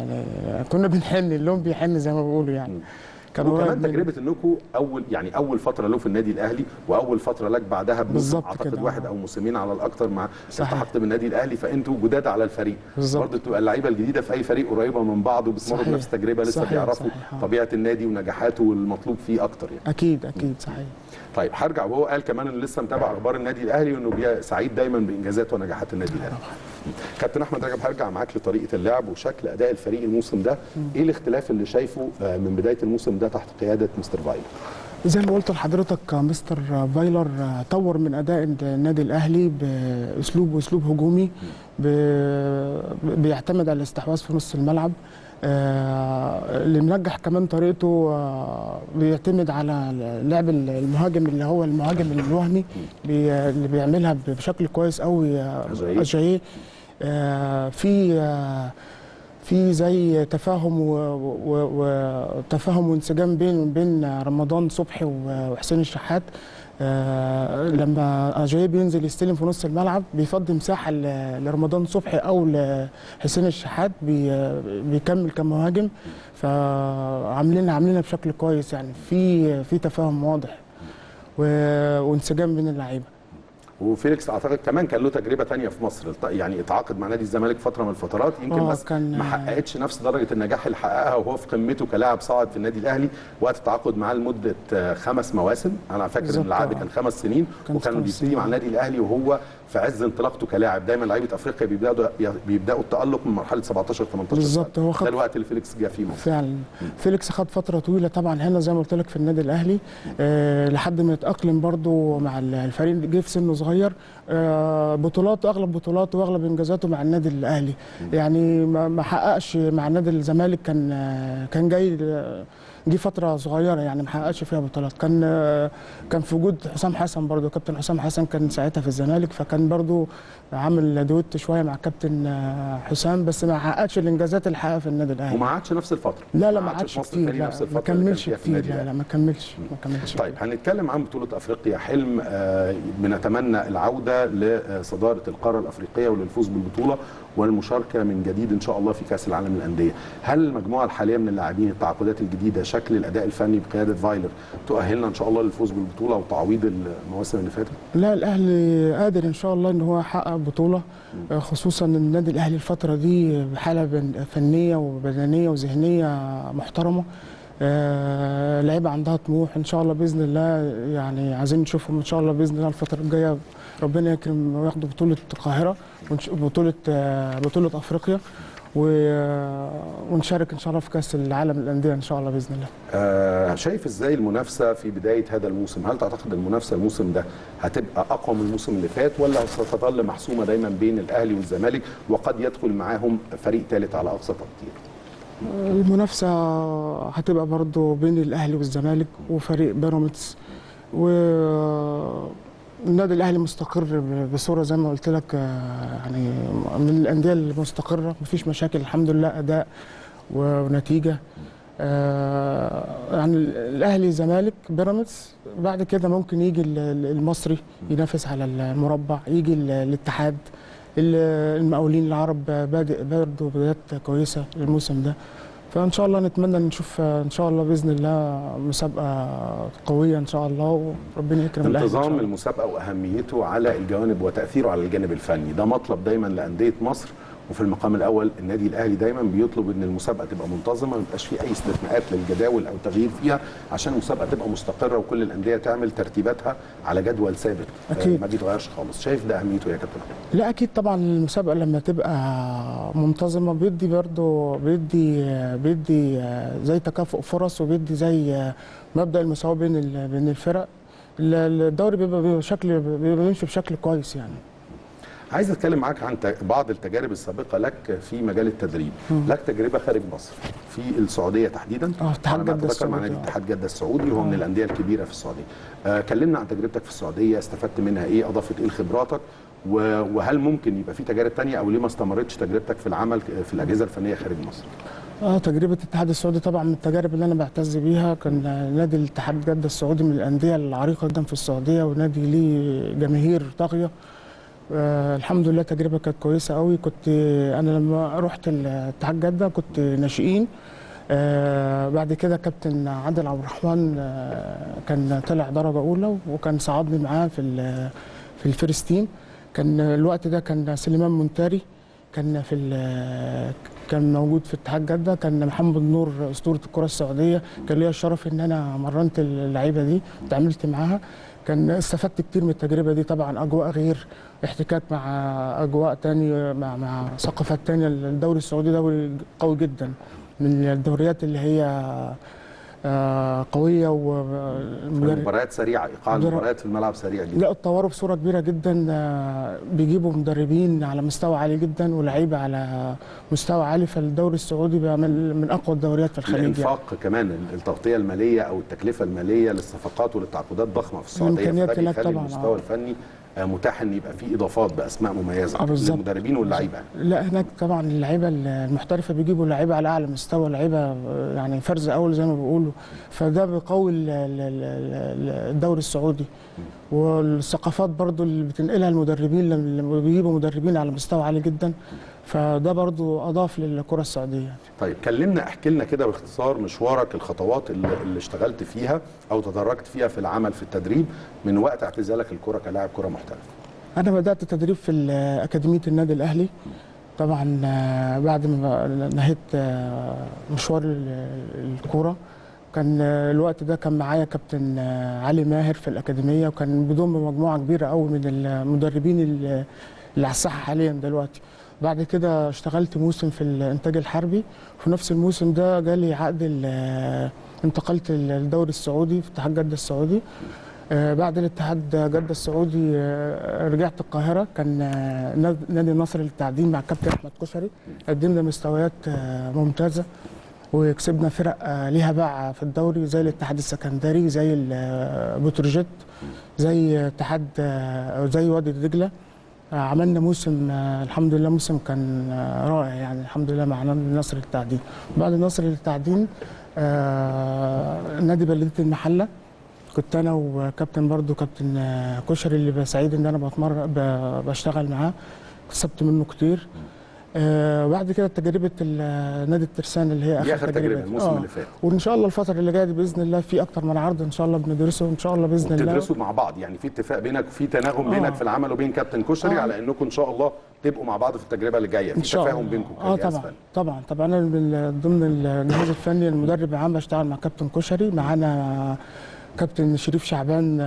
كنا بنحن، اللون بيحن زي ما بيقولوا يعني. كان وكمان تجربه انكم اول يعني اول فتره له في النادي الاهلي واول فتره لك بعدها بموسم اعتقد واحد او موسمين على الاكثر مع التحقت بالنادي الاهلي، فانتوا جداد على الفريق برضه، بتبقى اللعيبه الجديده في اي فريق قريبه من بعض وبتمروا بنفس التجربه، لسه صحيح بيعرفوا صحيح. طبيعه النادي ونجاحاته والمطلوب فيه اكتر يعني. اكيد اكيد صحيح. طيب هرجع، وهو قال كمان انه لسه متابع اخبار النادي الاهلي وانه سعيد دايما بانجازات ونجاحات النادي الاهلي. كابتن احمد رجب هرجع معاك لطريقه اللعب وشكل اداء الفريق الموسم ده، ايه الاختلاف اللي شايفه من بدايه الموسم ده تحت قياده مستر فايلر؟ زي ما قلت لحضرتك مستر فايلر طور من اداء النادي الاهلي باسلوب واسلوب هجومي، بيعتمد على الاستحواذ في نص الملعب. آه اللي منجح كمان طريقته آه بيعتمد على لعب المهاجم اللي هو المهاجم الوهمي، بي اللي بيعملها بشكل كويس قوي أجاييه. آه في آه في زي تفاهم وتفاهم وانسجام بين بين رمضان صبحي وحسين الشحات. آه لما أجاييه بينزل يستلم في نص الملعب بيفضي مساحه لرمضان صبحي او لحسين الشحات، بي بيكمل كمهاجم. فعاملين عاملينها بشكل كويس، يعني في في تفاهم واضح وانسجام بين اللعيبه. وفيليكس اعتقد كمان كان له تجربه ثانيه في مصر، يعني اتعاقد مع نادي الزمالك فتره من الفترات، يمكن بس ما حققتش نفس درجه النجاح اللي حققها وهو في قمته كلاعب صاعد في النادي الاهلي. وقت التعاقد معاه لمده خمس مواسم، انا فاكر ان العقد كان خمس سنين، وكان بيبتدي مع النادي الاهلي وهو في عز انطلاقته كلاعب. دايما لعيبه افريقيا بيبداوا بيبداوا التالق من مرحله سبعتاشر تمنتاشر بالظبط. هو ده الوقت اللي فيليكس جه فيه مصر فعلا. م. فيليكس خد فتره طويله طبعا هنا زي ما قلت لك في النادي الاهلي، آه لحد ما يتاقلم برده مع الفريق. جه في سنه صغير، آه بطولاته اغلب بطولاته واغلب انجازاته مع النادي الاهلي. م. يعني ما حققش مع نادي الزمالك، كان آه كان جاي جه فتره صغيره يعني ما حققش فيها بطولات. كان كان في وجود حسام حسن برضو، كابتن حسام حسن كان ساعتها في الزمالك، فكان برضو عامل دويت شويه مع كابتن حسام، بس ما حققش الانجازات اللي حققها في النادي الاهلي. وما عادش نفس الفتره. لا لا ما عادش كتير، لا ما كملش كتير، لا لا ما كملش ما كملش. طيب هنتكلم عن بطوله افريقيا، حلم آه بنتمنى العوده لصداره القاره الافريقيه وللفوز بالبطوله والمشاركه من جديد ان شاء الله في كاس العالم للانديه. هل المجموعه الحاليه من اللاعبين التعاقدات الجديده شكل الاداء الفني بقياده فايلر تؤهلنا ان شاء الله للفوز بالبطوله وتعويض المواسم اللي فاتت؟ لا الاهلي قادر ان شاء الله ان هو يحقق بطوله، خصوصا ان النادي الاهلي الفتره دي بحاله فنيه وبدنيه وذهنيه محترمه. آه لعيبه عندها طموح ان شاء الله باذن الله، يعني عايزين نشوفهم ان شاء الله باذن الله الفتره الجايه ربنا يكرم وياخدوا بطوله القاهره وبطوله آه بطوله افريقيا، ونشارك ان شاء الله في كاس العالم للانديه ان شاء الله باذن الله. آه شايف ازاي المنافسه في بدايه هذا الموسم؟ هل تعتقد المنافسه الموسم ده هتبقى اقوى من الموسم اللي فات، ولا ستظل محسومه دايما بين الاهلي والزمالك وقد يدخل معاهم فريق ثالث على اقصى تقدير؟ المنافسه هتبقى برضو بين الاهلي والزمالك وفريق بيراميدز، و النادي الاهلي مستقر بصوره زي ما قلت لك، يعني من الانديه المستقره مفيش مشاكل الحمد لله، اداء ونتيجه. يعني الاهلي الزمالك بيراميدز، بعد كده ممكن يجي المصري ينافس على المربع، يجي الاتحاد، المقاولين العرب بادئ برضه بدايات كويسه الموسم ده. فان شاء الله نتمنى نشوف ان شاء الله باذن الله مسابقه قويه ان شاء الله، وربنا يكرم الاهلي. انتظام المسابقه واهميته على الجوانب وتاثيره على الجانب الفني ده مطلب دايما لانديه مصر، وفي المقام الاول النادي الاهلي دايما بيطلب ان المسابقه تبقى منتظمه، ما يبقاش في اي استثناءات للجداول او تغيير فيها، عشان المسابقه تبقى مستقره وكل الانديه تعمل ترتيباتها على جدول ثابت أكيد. ما بيتغيرش خالص. شايف ده اهميته يا كابتن؟ لا اكيد طبعا، المسابقه لما تبقى منتظمه بيدي برضه بيدي بيدي زي تكافؤ فرص، وبيدي زي مبدا المساواه بين بين الفرق. الدوري بيبقى بشكل بيبقى بيمشي بشكل كويس يعني. عايز اتكلم معاك عن بعض التجارب السابقه لك في مجال التدريب. مم. لك تجربه خارج مصر في السعوديه تحديدا. اه اتحاد جده السعودي، مع نادي اتحاد جده السعودي وهو من الانديه الكبيره في السعوديه. آه كلمنا عن تجربتك في السعوديه، استفدت منها ايه؟ اضافت ايه لخبراتك؟ وهل ممكن يبقى في تجارب ثانيه، او ليه ما استمرتش تجربتك في العمل في الاجهزه الفنيه خارج مصر؟ اه تجربه الاتحاد السعودي طبعا من التجارب اللي انا بعتز بيها. كان نادي الاتحاد جده السعودي من الانديه العريقه جدا في السعوديه، ونادي ليه جماهير طاغيه. آه الحمد لله تجربه كانت كويسه قوي. كنت انا لما رحت الاتحاد جده كنت ناشئين. آه بعد كده كابتن عادل عبد الرحمن آه كان طلع درجه اولى، وكان صعدني معاه في في الفيرست تيم. كان الوقت ده كان سليمان منتاري كان في كان موجود في اتحاد جده، كان محمد نور اسطوره الكره السعوديه. كان ليا الشرف ان انا مرنت اللعيبه دي، اتعاملت معاها. كان استفدت كتير من التجربه دي، طبعا اجواء غير، احتكاك مع اجواء تانية، مع مع ثقافات تانية. الدوري السعودي دوري قوي جدا، من الدوريات اللي هي آه قويه ومباريات سريعه، ايقاع المباريات في الملعب سريع جدا. لا اتطوروا بصوره كبيره جدا، آه بيجيبوا مدربين على مستوى عالي جدا ولاعيبه على مستوى عالي، فالدوري السعودي بقى من, من اقوى الدوريات في الخليج. الانفاق يعني. كمان التغطيه الماليه او التكلفه الماليه للصفقات وللتعاقدات ضخمه في السعوديه، فده بيخلي المستوى آه. الفني متاح ان يبقى في اضافات باسماء مميزه آه للمدربين واللعيبه. لا هناك طبعا اللعيبه المحترفه بيجيبوا لعيبه على اعلى مستوى، لعيبه يعني فرز اول زي ما بيقولوا، فده بيقوي الدوري السعودي. والثقافات برضو اللي بتنقلها المدربين لما بيجيبوا مدربين على مستوى عالي جدا، فده برضو اضاف للكره السعوديه. طيب كلمنا، احكي لنا كده باختصار مشوارك، الخطوات اللي, اللي اشتغلت فيها او تدرجت فيها في العمل في التدريب من وقت اعتزالك الكره كلاعب كره محترف. انا بدات التدريب في اكاديميه النادي الاهلي طبعا بعد ما نهيت مشوار الكوره. كان الوقت ده كان معايا كابتن علي ماهر في الاكاديميه، وكان بيضم مجموعه كبيره قوي من المدربين اللي على الساحه حاليا دلوقتي. بعد كده اشتغلت موسم في الانتاج الحربي، وفي نفس الموسم ده جالي عقد انتقلت للدوري السعودي في اتحاد جده السعودي. بعد الاتحاد جده السعودي رجعت القاهره، كان نادي النصر للتعدين مع الكابتن احمد كشري، قدمنا مستويات ممتازه وكسبنا فرق ليها باع في الدوري زي الاتحاد السكندري، زي بتروجيت، زي اتحاد زي وادي دجله. عملنا موسم الحمد لله، موسم كان رائع يعني الحمد لله مع نادي النصر للتعدين. بعد النصر للتعدين نادي بلديه المحله، كنت انا وكابتن برضو كابتن كشري اللي بسعيد ان انا بتمرن بشتغل معاه، كسبت منه كتير. آه بعد كده تجربه نادي الترسانه اللي هي اخر, آخر تجربه, تجربة الموسم آه. اللي فات، وان شاء الله الفتره اللي جايه دي باذن الله في اكتر من عرض ان شاء الله بندرسه ان شاء الله باذن الله. بتدرسوا مع بعض يعني، في اتفاق بينك وفي تناغم آه. بينك في العمل وبين كابتن كشري آه. على انكم ان شاء الله تبقوا مع بعض في التجربه اللي جايه، في تفاهم بينكم اه طبعا فن. طبعا طبعا انا من ضمن الجهاز الفني المدرب العام بشتغل مع كابتن كشري، معانا كابتن شريف شعبان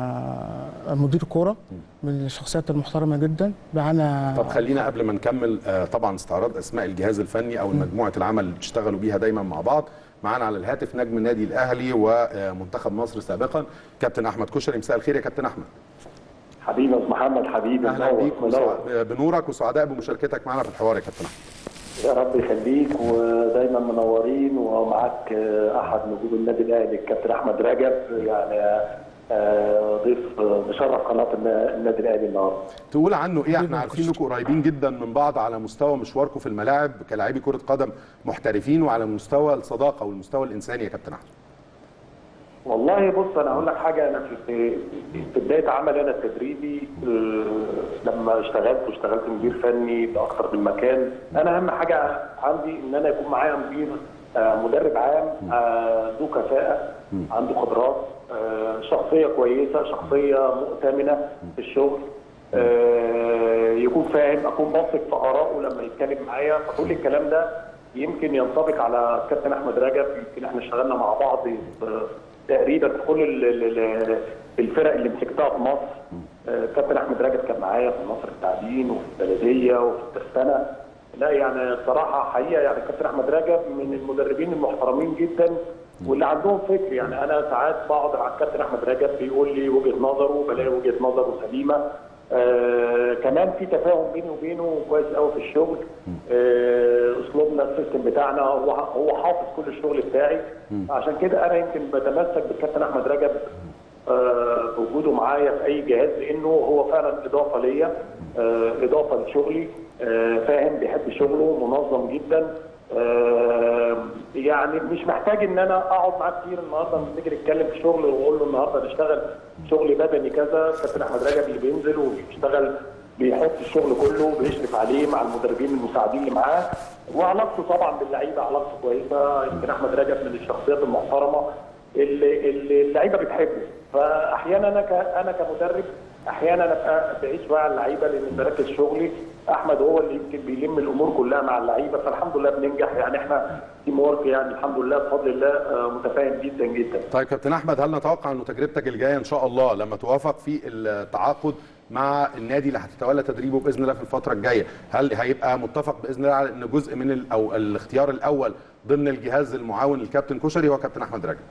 مدير كوره من الشخصيات المحترمه جدا معانا. طب خلينا قبل ما نكمل طبعا استعراض اسماء الجهاز الفني او مجموعه العمل اللي بتشتغلوا بيها دايما مع بعض. معانا على الهاتف نجم النادي الاهلي ومنتخب مصر سابقا كابتن احمد كشري. مساء الخير يا كابتن احمد. حبيبي يا محمد، حبيبي اهلا بيك بنورك وسعداء بمشاركتك معنا في الحوار يا كابتن احمد. يا رب يخليك، ودايما منورين، ومعاك احد نجوم النادي الاهلي الكابتن احمد رجب، يعني ضيف مشرف قناه النادي الاهلي النهارده. تقول عنه ايه؟ احنا عارفين انكم قريبين جدا من بعض على مستوى مشواركم في الملاعب كلاعبي كره قدم محترفين، وعلى مستوى الصداقه والمستوى الانساني يا كابتن احمد. والله بص، انا هقول لك حاجه، انا في في بدايه عملي انا التدريبي لما اشتغلت واشتغلت مدير فني باكثر من مكان، انا اهم حاجه عندي ان انا يكون معايا مدير مدرب عام ذو كفاءه، عنده خبرات، شخصيه كويسه، شخصيه مؤتمنه في الشغل، يكون فاهم، اكون واثق في ارائه لما يتكلم معايا. فكل الكلام ده يمكن ينطبق على الكابتن احمد رجب. يمكن احنا اشتغلنا مع بعض تقريبا في كل الفرق اللي مسكتها في مصر. كابتن احمد رجب كان معايا في مصر التعدين وفي البلديه وفي الترسانه. لا يعني الصراحه حقيقه يعني كابتن احمد رجب من المدربين المحترمين جدا واللي عندهم فكر. يعني انا ساعات بقعد مع الكابتن احمد رجب بيقول لي وجهه نظره، بلاقي وجهه نظره سليمه. آه كمان في تفاهم بيني وبينه كويس قوي في الشغل. آه اسلوبنا السيستم بتاعنا هو هو حافظ كل الشغل بتاعي. عشان كده انا يمكن بتمسك بالكابتن احمد رجب آه بوجوده معايا في اي جهاز، لانه هو فعلا اضافه ليا، آه اضافه لشغلي، آه فاهم، بيحب شغله، منظم جدا. آه يعني مش محتاج ان انا اقعد معاه كتير. النهارده لما نيجي نتكلم في شغل واقول له النهارده نشتغل شغل بدني كذا، كابتن احمد رجب اللي بينزل وبيشتغل بيحط الشغل كله، بيشرف عليه مع المدربين المساعدين اللي معاه. وعلاقته طبعا باللعيبه علاقته كويسه. يمكن احمد رجب من الشخصيات المحترمه اللي, اللي اللعيبه بتحبه. فاحيانا انا انا كمدرب احيانا ابقى بعيد شويه على اللعيبه لان بركز شغلي. احمد هو اللي يمكن بيلم الامور كلها مع اللعيبه، فالحمد لله بننجح. يعني احنا تيم ورك يعني الحمد لله بفضل الله متفاهم جدا جدا. طيب كابتن احمد، هل نتوقع انه تجربتك الجايه ان شاء الله لما توافق في التعاقد مع النادي اللي هتتولى تدريبه باذن الله في الفتره الجايه؟ هل هيبقى متفق باذن الله على ان جزء من ال او الاختيار الاول ضمن الجهاز المعاون للكابتن كشري هو كابتن احمد رجب؟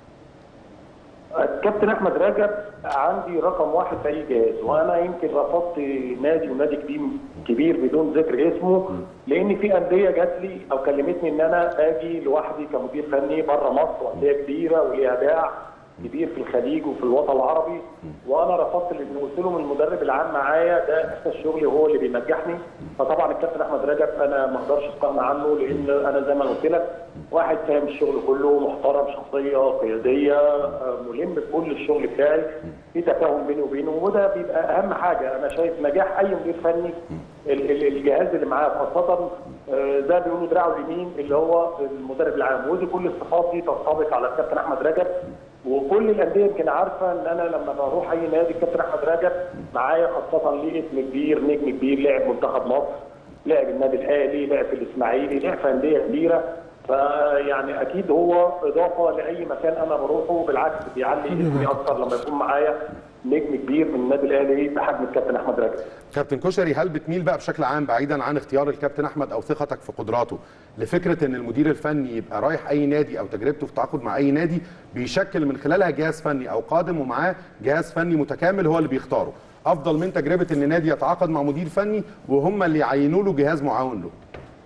الكابتن احمد رجب عندي رقم واحد في اي جهاز، وانا يمكن رفضت نادي ونادي كبير كبير بدون ذكر اسمه، لان في انديه جات لي او كلمتني ان انا اجي لوحدي كمدير فني بره مصر، وانديه كبيره وليها باع كبير في الخليج وفي الوطن العربي، وانا رفضت لان قلت لهم المدرب العام معايا ده اساس شغلي وهو اللي بينجحني. فطبعا الكابتن احمد رجب انا ما اقدرش استغنى عنه، لان انا زي ما قلت لك واحد فاهم الشغل كله، محترم، شخصيه قياديه، ملم بكل الشغل بتاعي، في تفاهم بيني وبينه، وده بيبقى اهم حاجه. انا شايف نجاح اي مدير فني الجهاز اللي معاه، خاصه ده بيقولوا دراعه اليمين اللي هو المدرب العام، ودي كل الصفات دي تنطبق على الكابتن احمد رجب. وكل الانديه يمكن عارفه ان انا لما بروح اي نادي الكابتن احمد رجب معايا، خاصه ليه اسم كبير، نجم كبير، لعب منتخب مصر، لعب النادي الاهلي، لعب في الاسماعيلي، لعب في انديه كبيره، فيعني اكيد هو اضافه لاي مكان انا بروحه، بالعكس بيعلي اسمي اكتر لما يكون معايا نجم كبير من النادي الاهلي بحجم الكابتن احمد رجب. كابتن كشري، هل بتميل بقى بشكل عام بعيدا عن اختيار الكابتن احمد او ثقتك في قدراته لفكره ان المدير الفني يبقى رايح اي نادي او تجربته في التعاقد مع اي نادي بيشكل من خلالها جهاز فني او قادم ومعاه جهاز فني متكامل هو اللي بيختاره، افضل من تجربه ان نادي يتعاقد مع مدير فني وهم اللي يعينوا له جهاز معاون له؟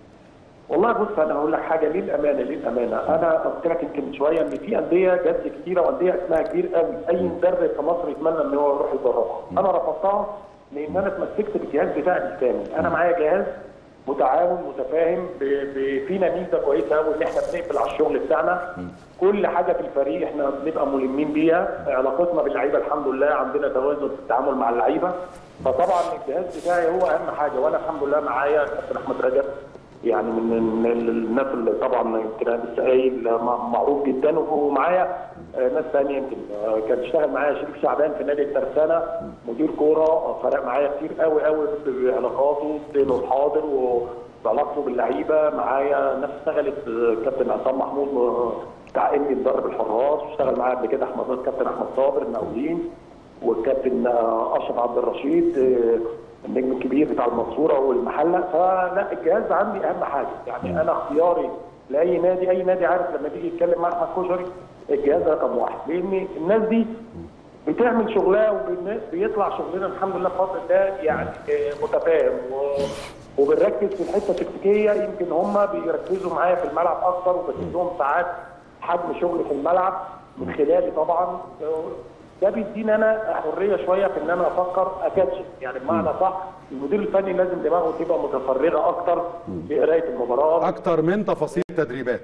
والله بص انا هقول لك حاجه، للامانه للامانه انا قلت لك يمكن شويه ان في انديه جات لي كتيره وانديه اسمها كبير قوي، اي مدرب في مصر يتمنى ان هو يروح يدربها، انا رفضتها لان انا اتمسكت بالجهاز بتاعي بالكامل، انا معايا جهاز متعاون متفاهم، فينا ميزه كويسه قوي ان احنا بنقفل على الشغل بتاعنا، كل حاجه في الفريق احنا بنبقى ملمين بيها، علاقتنا باللعيبه الحمد لله عندنا توازن في التعامل مع اللعيبه، فطبعا الجهاز بتاعي هو اهم حاجه، وانا الحمد لله معايا كابتن احمد رجب يعني من الناس اللي طبعا يمكن لسه قايل معروف جدا، ومعايا ناس ثانيه يمكن كان اشتغل معايا شريف شعبان في نادي الترسانه مدير كوره، فرق معايا كتير قوي قوي بعلاقاته ذهنه الحاضر وعلاقته باللعيبه، معايا ناس اشتغلت كابتن عصام محمود بتاع اني مدرب الحراس، واشتغل معايا قبل كده احمد كابتن احمد صابر المقاولين، والكابتن اشرف عبد الرشيد النجم الكبير بتاع المنصوره والمحله، فلا الجهاز عندي اهم حاجه، يعني انا اختياري لاي نادي، اي نادي عارف لما بيجي يتكلم مع احمد كشري الجهاز رقم واحد، لان الناس دي بتعمل شغلها وبيطلع شغلنا الحمد لله بفضل الله يعني متفاهم، وبنركز في الحته التكتيكيه، يمكن هم بيركزوا معايا في الملعب اكتر، وبدي لهم ساعات حجم شغل في الملعب من خلالي طبعا، ده بيديني انا حريه شويه في ان انا افكر اكاتش، يعني بمعنى صح المدير الفني لازم دماغه تبقى متفرغه اكتر لقرايه المباراه، اكتر من تفاصيل التدريبات،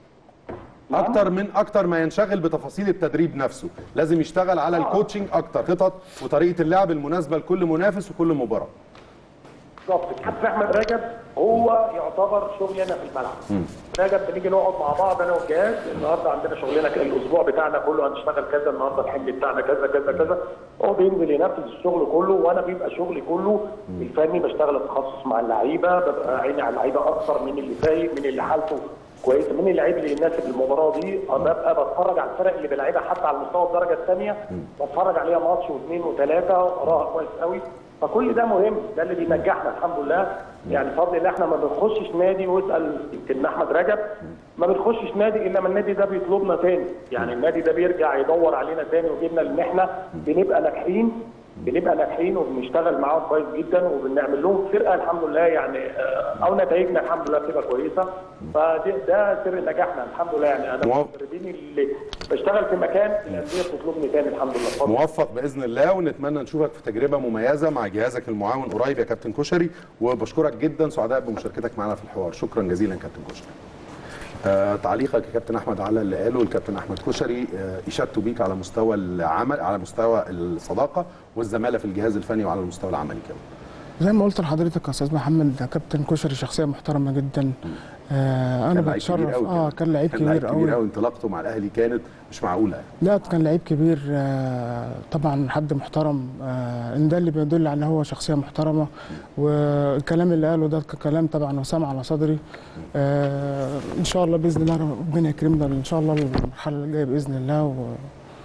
اكتر من اكتر ما ينشغل بتفاصيل التدريب نفسه، لازم يشتغل على الكوتشنج اكتر، خطط وطريقه اللعب المناسبه لكل منافس وكل مباراه. بالظبط، الكابتن احمد رجب هو يعتبر شغلي انا في الملعب. رجب بنيجي نقعد مع بعض انا والجهاز، النهارده عندنا شغلنا الاسبوع بتاعنا كله هنشتغل كذا، النهارده الحمل بتاعنا كذا كذا كذا، هو بينزل ينفذ الشغل كله، وانا بيبقى شغلي كله الفني، بشتغل التخصص مع اللعيبه، ببقى عيني على اللعيبه اكثر من اللي فايق، من اللي حالته كويسه، من اللعيب اللي يناسب المباراه دي، ببقى بتفرج على الفرق اللي بلعبها حتى على مستوى الدرجه الثانيه، بتفرج عليها ماتش واثنين وثلاثه واقراها كويس قوي، فكل ده مهم، ده اللي بينجحنا الحمد لله، يعني بفضل الله احنا ما بنخشش نادي، واسال يمكن احمد رجب ما بنخشش نادي الا ما النادي ده بيطلبنا تاني، يعني النادي ده بيرجع يدور علينا تاني ويجيبنا، لان احنا بنبقى ناجحين بنبقى ناجحين وبنشتغل معاهم كويس جدا، وبنعمل لهم فرقه الحمد لله، يعني او نتائجنا الحمد لله بتبقى كويسه، فده سر نجاحنا الحمد لله، يعني انا المدربين اللي بشتغل في مكان الانديه بتطلبني تاني الحمد لله. موفق باذن الله، ونتمنى نشوفك في تجربه مميزه مع جهازك المعاون قريب يا كابتن كشري، وبشكرك جدا، سعداء بمشاركتك معنا في الحوار، شكرا جزيلا كابتن كشري. آه تعليقك يا كابتن احمد على اللي قاله الكابتن احمد كشري، آه اشادته بيك على مستوى العمل، على مستوى الصداقه والزماله في الجهاز الفني وعلى المستوى العملي كمان. زي ما قلت لحضرتك يا استاذ محمد، كابتن كشري شخصيه محترمه جدا، آه انا بتشرف، اه كان لعيب كبير قوي، كبير قوي، انطلاقته مع الاهلي كانت مش معقوله يعني. لا كان لعيب كبير، آه طبعا حد محترم، آه ان ده اللي بيدل على ان هو شخصيه محترمه، والكلام اللي قاله ده كلام طبعا وسام على صدري، آه ان شاء الله باذن الله ربنا يكرمنا ان شاء الله المرحله الجايه باذن الله، و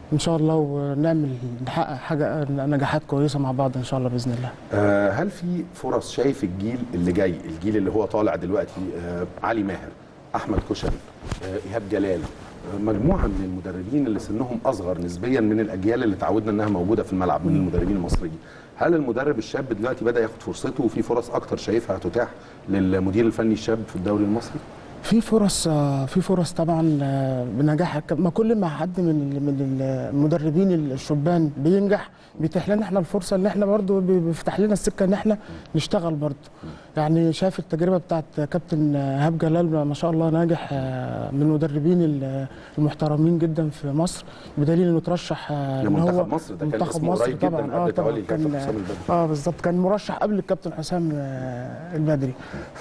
ان شاء الله ونعمل نحقق حاجه نجاحات كويسه مع بعض ان شاء الله باذن الله. آه هل في فرص شايف الجيل اللي جاي، الجيل اللي هو طالع دلوقتي، آه علي ماهر، احمد كشري، آه ايهاب جلال، آه مجموعه من المدربين اللي سنهم اصغر نسبيا من الاجيال اللي تعودنا انها موجوده في الملعب من المدربين المصريين، هل المدرب الشاب دلوقتي بدا ياخد فرصته وفي فرص اكتر شايفها هتتاح للمدير الفني الشاب في الدوري المصري؟ في فرص في فرص طبعا بنجاح. ما كل ما حد من من المدربين الشبان بينجح بيتيح لنا احنا الفرصه ان احنا برضو بيفتح لنا السكه ان احنا نشتغل برضو. يعني شايف التجربه بتاعت كابتن ايهاب جلال ما شاء الله ناجح، من المدربين المحترمين جدا في مصر، بدليل انه ترشح لمنتخب مصر. ده كان اسمه قريب جدا قبل تولي الكابتن حسام البدري. اه بالظبط، كان مرشح قبل الكابتن حسام البدري،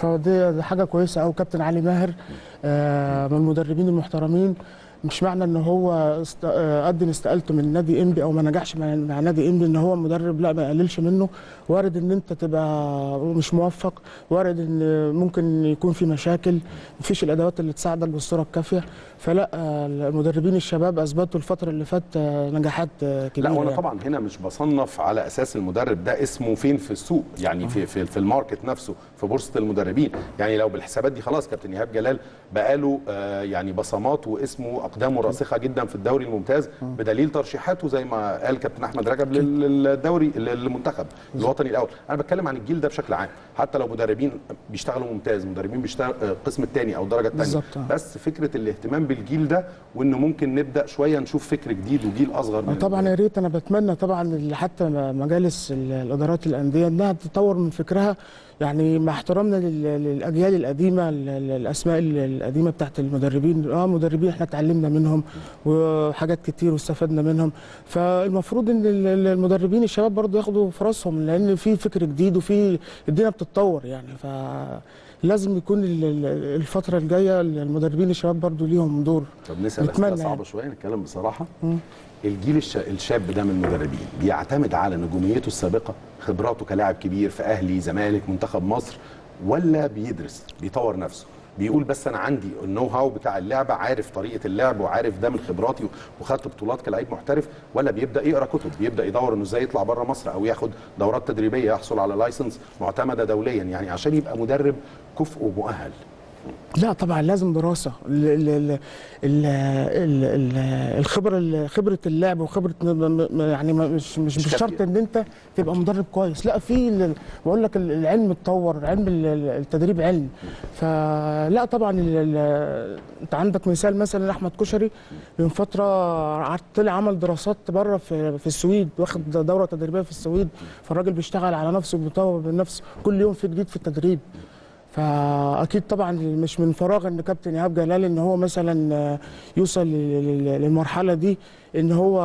فدي حاجه كويسه. او كابتن علي ماهر آه من المدربين المحترمين. مش معنى ان هو است... قدم استقالته من نادي انبي او ما نجحش مع, مع نادي انبي ان هو مدرب، لا ما يقللش منه. وارد ان انت تبقى مش موفق، وارد ان ممكن يكون في مشاكل، مفيش الادوات اللي تساعدك بالصوره الكافيه. فلا المدربين الشباب اثبتوا الفتره اللي فاتت نجاحات كبيره. لا وانا طبعا هنا مش بصنف على اساس المدرب ده اسمه فين في السوق، يعني في في, في الماركت نفسه، في بورصه المدربين. يعني لو بالحسابات دي خلاص كابتن ايهاب جلال بقاله آه يعني بصمات واسمه اقدامه راسخه جدا في الدوري الممتاز، بدليل ترشيحاته زي ما قال كابتن احمد رجب للدوري للمنتخب الوطني الاول. انا بتكلم عن الجيل ده بشكل عام، حتى لو مدربين بيشتغلوا ممتاز، مدربين بيشتغلوا القسم الثاني او الدرجه الثانيه، بس فكره الاهتمام بالجيل ده وانه ممكن نبدا شويه نشوف فكر جديد وجيل اصغر من طبعا. يا ريت، انا بتمنى طبعا حتى مجالس الادارات الانديه انها تطور من فكرها، يعني مع احترامنا للاجيال القديمه، الاسماء القديمه بتاعت المدربين. اه مدربين احنا اتعلمنا منهم وحاجات كتير واستفدنا منهم، فالمفروض ان المدربين الشباب برضو ياخدوا فرصهم، لان في فكر جديد وفي الدنيا بتتطور يعني. ف لازم يكون الفترة الجاية المدربين الشباب برضو ليهم دور. طب نسأل أسئلة صعبة شوية، نتكلم بصراحة. م. الجيل الشاب ده من المدربين بيعتمد على نجوميته السابقة، خبراته كلاعب كبير في أهلي، زمالك، منتخب مصر، ولا بيدرس بيطور نفسه؟ بيقول بس انا عندي النو هاو بتاع اللعبه، عارف طريقه اللعب وعارف ده من خبراتي وخدت بطولات كلاعب محترف، ولا بيبدا يقرا كتب، بيبدا يدور انه ازاي يطلع بره مصر او ياخد دورات تدريبيه يحصل على لايسنس معتمده دوليا، يعني عشان يبقى مدرب كفء ومؤهل؟ لا طبعا لازم دراسه. ال ال ال ال ال الخبره خبره اللعب وخبره، يعني مش مش بالشرط ان انت تبقى مدرب كويس، لا في بقول لك العلم اتطور، علم التدريب علم. فلا طبعا انت عندك مثال مثلا احمد كشري من فتره طلع عمل دراسات بره في في السويد، واخد دوره تدريبيه في السويد، فالراجل بيشتغل على نفسه وبيطور من نفسه كل يوم في جديد في التدريب. فاكيد طبعا مش من فراغ ان كابتن ايهاب جلال ان هو مثلا يوصل للمرحله دي، ان هو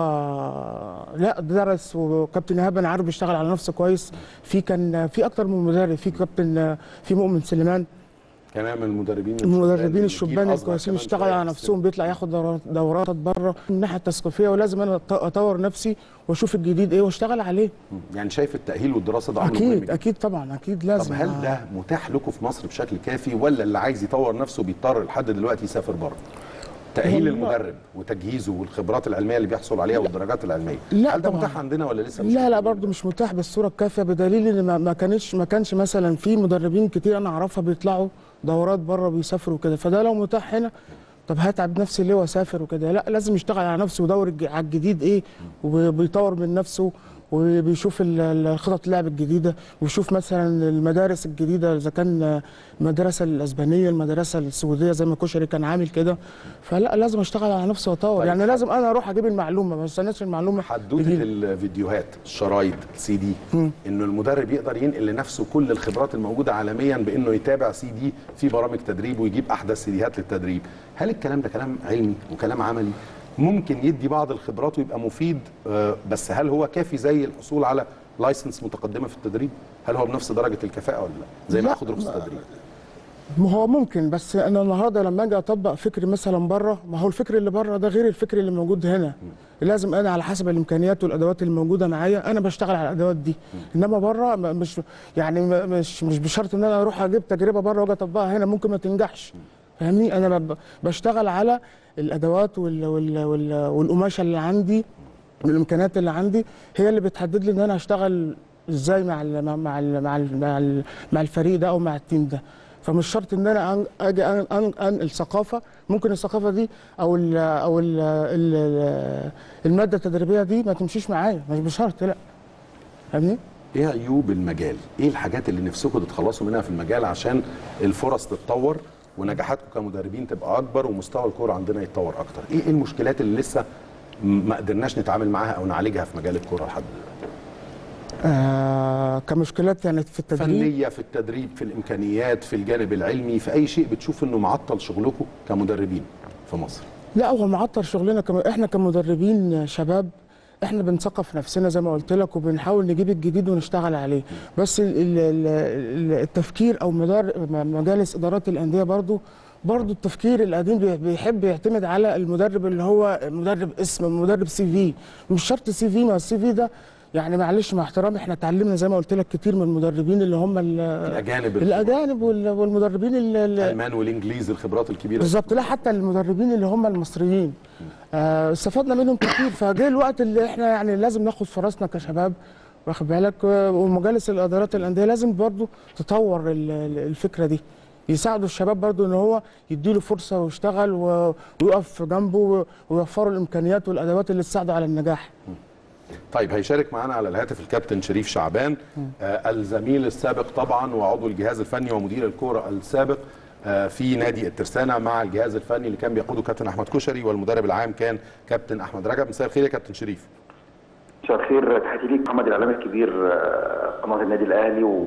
لا درس. وكابتن ايهاب انا عارف بيشتغل على نفسه كويس. في كان في اكتر من مدرب، في كابتن في مؤمن سليمان كمان من المدربين المدربين الشبان الكويسين، يشتغل على نفسهم، بيطلع ياخد دورات بره من الناحيه التثقيفيه، ولازم انا اطور نفسي واشوف الجديد ايه واشتغل عليه. يعني شايف التاهيل والدراسه ده عامل مهم جدا. اكيد طبعا اكيد لازم. طب هل ده متاح لكم في مصر بشكل كافي، ولا اللي عايز يطور نفسه بيضطر لحد دلوقتي يسافر بره؟ تأهيل المدرب وتجهيزه والخبرات العلميه اللي بيحصل عليها والدرجات العلميه، لا هل ده طبعا متاح عندنا ولا لسه مش لا لا برضه مش متاح بالصوره الكافيه، بدليل ان ما كانش ما كانش مثلا في مدربين كتير انا اعرفها بيطلعوا دورات بره بيسافروا كده. فده لو متاح هنا، طب هتعب نفسي ليه واسافر وكده؟ لا لازم يشتغل على نفسه ويدور على الجديد ايه، وبيطور من نفسه وبيشوف الخطط اللعب الجديده، ويشوف مثلا المدارس الجديده اذا كان المدرسه الاسبانيه، المدرسه السعوديه زي ما كشري كان عامل كده. فلا لازم اشتغل على نفسي واطور. طيب يعني لازم انا اروح اجيب المعلومه، ما استناش المعلومه. حدوته الفيديوهات، الشرايط، السي دي، انه المدرب يقدر ينقل لنفسه كل الخبرات الموجوده عالميا بانه يتابع سي دي في برامج تدريب ويجيب احدث سيديهات للتدريب. هل الكلام ده كلام علمي وكلام عملي ممكن يدي بعض الخبرات ويبقى مفيد، بس هل هو كافي زي الحصول على لايسنس متقدمه في التدريب؟ هل هو بنفس درجه الكفاءه ولا لا؟ زي ما اخد رخصه تدريب. ما هو ممكن، بس انا النهارده لما اجي اطبق فكري مثلا بره، ما هو الفكر اللي بره ده غير الفكر اللي موجود هنا. م. لازم انا على حسب الامكانيات والادوات اللي موجوده معايا انا بشتغل على الادوات دي. م. انما بره مش يعني مش مش بشرط ان انا اروح اجيب تجربه بره واجي اطبقها هنا، ممكن ما تنجحش. فاهمني؟ انا ب- بشتغل على الادوات وال وال وال والقماشه اللي عندي والامكانيات اللي عندي هي اللي بتحدد لي ان انا هشتغل ازاي مع ال مع ال مع ال مع, ال مع, ال مع الفريق ده او مع التيم ده. فمش شرط ان انا أن- اجي أن- أن- انقل ثقافه، ممكن الثقافه دي او ال او ال ال الماده التدريبيه دي ما تمشيش معايا، مش بشرط، لا. فاهمني؟ ايه عيوب المجال؟ ايه الحاجات اللي نفسكم تتخلصوا منها في المجال عشان الفرص تتطور ونجاحاتكم كمدربين تبقى اكبر ومستوى الكوره عندنا يتطور اكتر؟ ايه إيه المشكلات اللي لسه ما قدرناش نتعامل معاها او نعالجها في مجال الكوره لحد دلوقتي؟ آه كمشكلات يعني في التدريب، فنيه، في التدريب، في الامكانيات، في الجانب العلمي، في اي شيء بتشوف انه معطل شغلكم كمدربين في مصر؟ لا هو معطل شغلنا كم... احنا كمدربين شباب احنا بنثقف نفسنا زي ما قلت لك وبنحاول نجيب الجديد ونشتغل عليه، بس ال... ال... ال- التفكير او مدار... مجالس ادارات الانديه برضو برضو التفكير القديم بي- بيحب يعتمد على المدرب اللي هو مدرب اسم، مدرب سي في. مش شرط سي في، ما السي في ده يعني معلش مع احترامي احنا اتعلمنا زي ما قلت لك كتير من المدربين اللي هم ال- الاجانب الاجانب وال- والمدربين ال- ال- الالمان والانجليز، الخبرات الكبيره بالظبط. لا حتى المدربين اللي هم المصريين آه، استفدنا منهم كتير. فجاء الوقت اللي احنا يعني لازم ناخد فرصنا كشباب، واخد بالك؟ آه، ومجالس الادارات الانديه لازم برضو تطور ال- ال- الفكره دي، يساعدوا الشباب برضو ان هو يديله فرصه ويشتغل و- ويقف جنبه ويوفروا الامكانيات والادوات اللي تساعده على النجاح. طيب هيشارك معنا على الهاتف الكابتن شريف شعبان، آه الزميل السابق طبعا وعضو الجهاز الفني ومدير الكوره السابق آه في نادي الترسانه، مع الجهاز الفني اللي كان بيقوده كابتن احمد كشري والمدرب العام كان كابتن احمد رجب. مساء الخير يا كابتن شريف. مساء الخير، تحياتي ليك محمد الاعلامي الكبير آه، قناه النادي الاهلي و...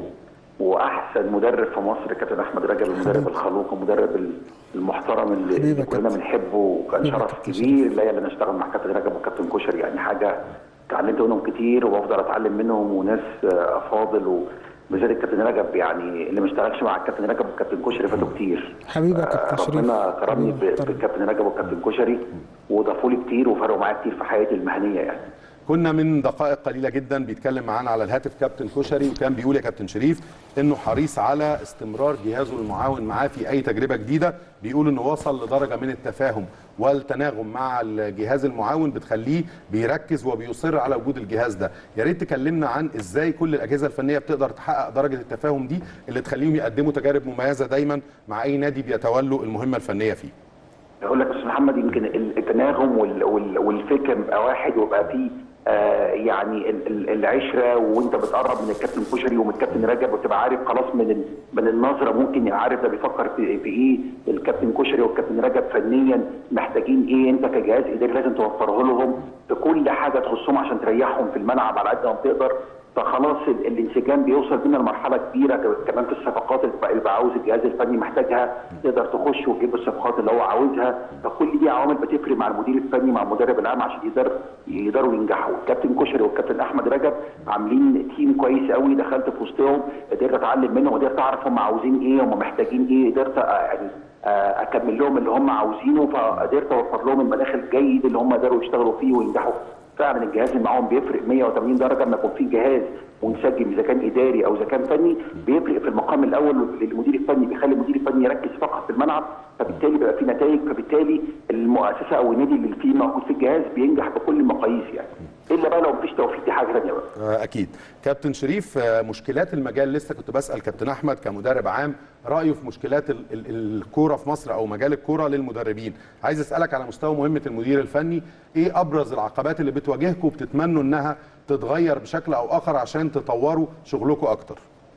واحسن مدرب في مصر كابتن احمد رجب، المدرب الخلوق المدرب المحترم اللي, اللي كلنا بنحبه، وكان شرف كبير ليا ان انا اشتغل مع كابتن رجب وكابتن كشري. يعني حاجه اتعلمت منهم كتير وبفضل اتعلم منهم، وناس آه، افاضل، وبالذات الكابتن رجب يعني اللي ما اشتغلش مع الكابتن رجب والكابتن كشري فاتوا كتير. حبيبي يا كابتن شريف، ربنا كرمني بالكابتن رجب والكابتن كشري وضافوا لي كتير وفرقوا معايا كتير في حياتي المهنيه يعني. كنا من دقائق قليله جدا بيتكلم معانا على الهاتف كابتن كشري، وكان بيقول يا كابتن شريف انه حريص على استمرار جهازه المعاون معاه في اي تجربه جديده. بيقول انه وصل لدرجه من التفاهم والتناغم مع الجهاز المعاون بتخليه بيركز وبيصر على وجود الجهاز ده. يا ريت تكلمنا عن ازاي كل الاجهزه الفنيه بتقدر تحقق درجه التفاهم دي اللي تخليهم يقدموا تجارب مميزه دايما مع اي نادي بيتولوا المهمه الفنيه فيه. اقول لك يا استاذ محمد، يمكن التناغم وال- وال- والفكر بيبقى واحد، ويبقى فيه آه يعني ال- ال- العشره، وانت بتقرب من الكابتن كشري ومن الكابتن رجب وتبقى عارف خلاص من ال- من النظره ممكن عارف ده بيفكر في, في ايه. الكابتن كشري والكابتن رجب فنيا محتاجين ايه، انت كجهاز اداري لازم توفره لهم في كل حاجه تخصهم عشان تريحهم في الملعب على قد ما تقدر. فخلاص ال- الانسجام بيوصل بينا لمرحله كبيره، كمان في الصفقات اللي بقى عاوز الجهاز الفني محتاجها تقدر تخش وتجيب الصفقات اللي هو عاوزها. فكل دي عوامل بتفرق مع المدير الفني مع المدرب العام عشان يقدر يقدروا ينجحوا. الكابتن كشري والكابتن احمد رجب عاملين تيم كويس قوي، دخلت في وسطهم قدرت اتعلم منهم وقدرت اعرف هم عاوزين ايه هم محتاجين ايه، قدرت يعني اكمل لهم اللي هم عاوزينه، فقدرت اوفر لهم المناخ الجيد اللي هم قدروا يشتغلوا فيه وينجحوا. فعلا الجهاز اللي معاهم بيفرق مية وتمانين درجه لما يكون في جهاز منسجم، اذا كان اداري او اذا كان فني بيفرق في المقام الاول للمدير الفني، بيخلي المدير الفني يركز فقط في الملعب، فبالتالي بيبقى في نتائج، فبالتالي المؤسسه او النادي اللي فيه موجود في الجهاز بينجح بكل المقاييس يعني. الا بقى لو مفيش توفيق دي حاجه ثانيه بقى. اكيد. كابتن شريف، مشكلات المجال، لسه كنت بسال كابتن احمد كمدرب عام رايه في مشكلات ال- ال- الكوره في مصر او مجال الكوره للمدربين. عايز اسالك على مستوى مهمه المدير الفني، ايه ابرز العقبات اللي بتواجهكم وبتتمنوا انها تتغير بشكل او اخر عشان تطوروا شغلكم اكتر؟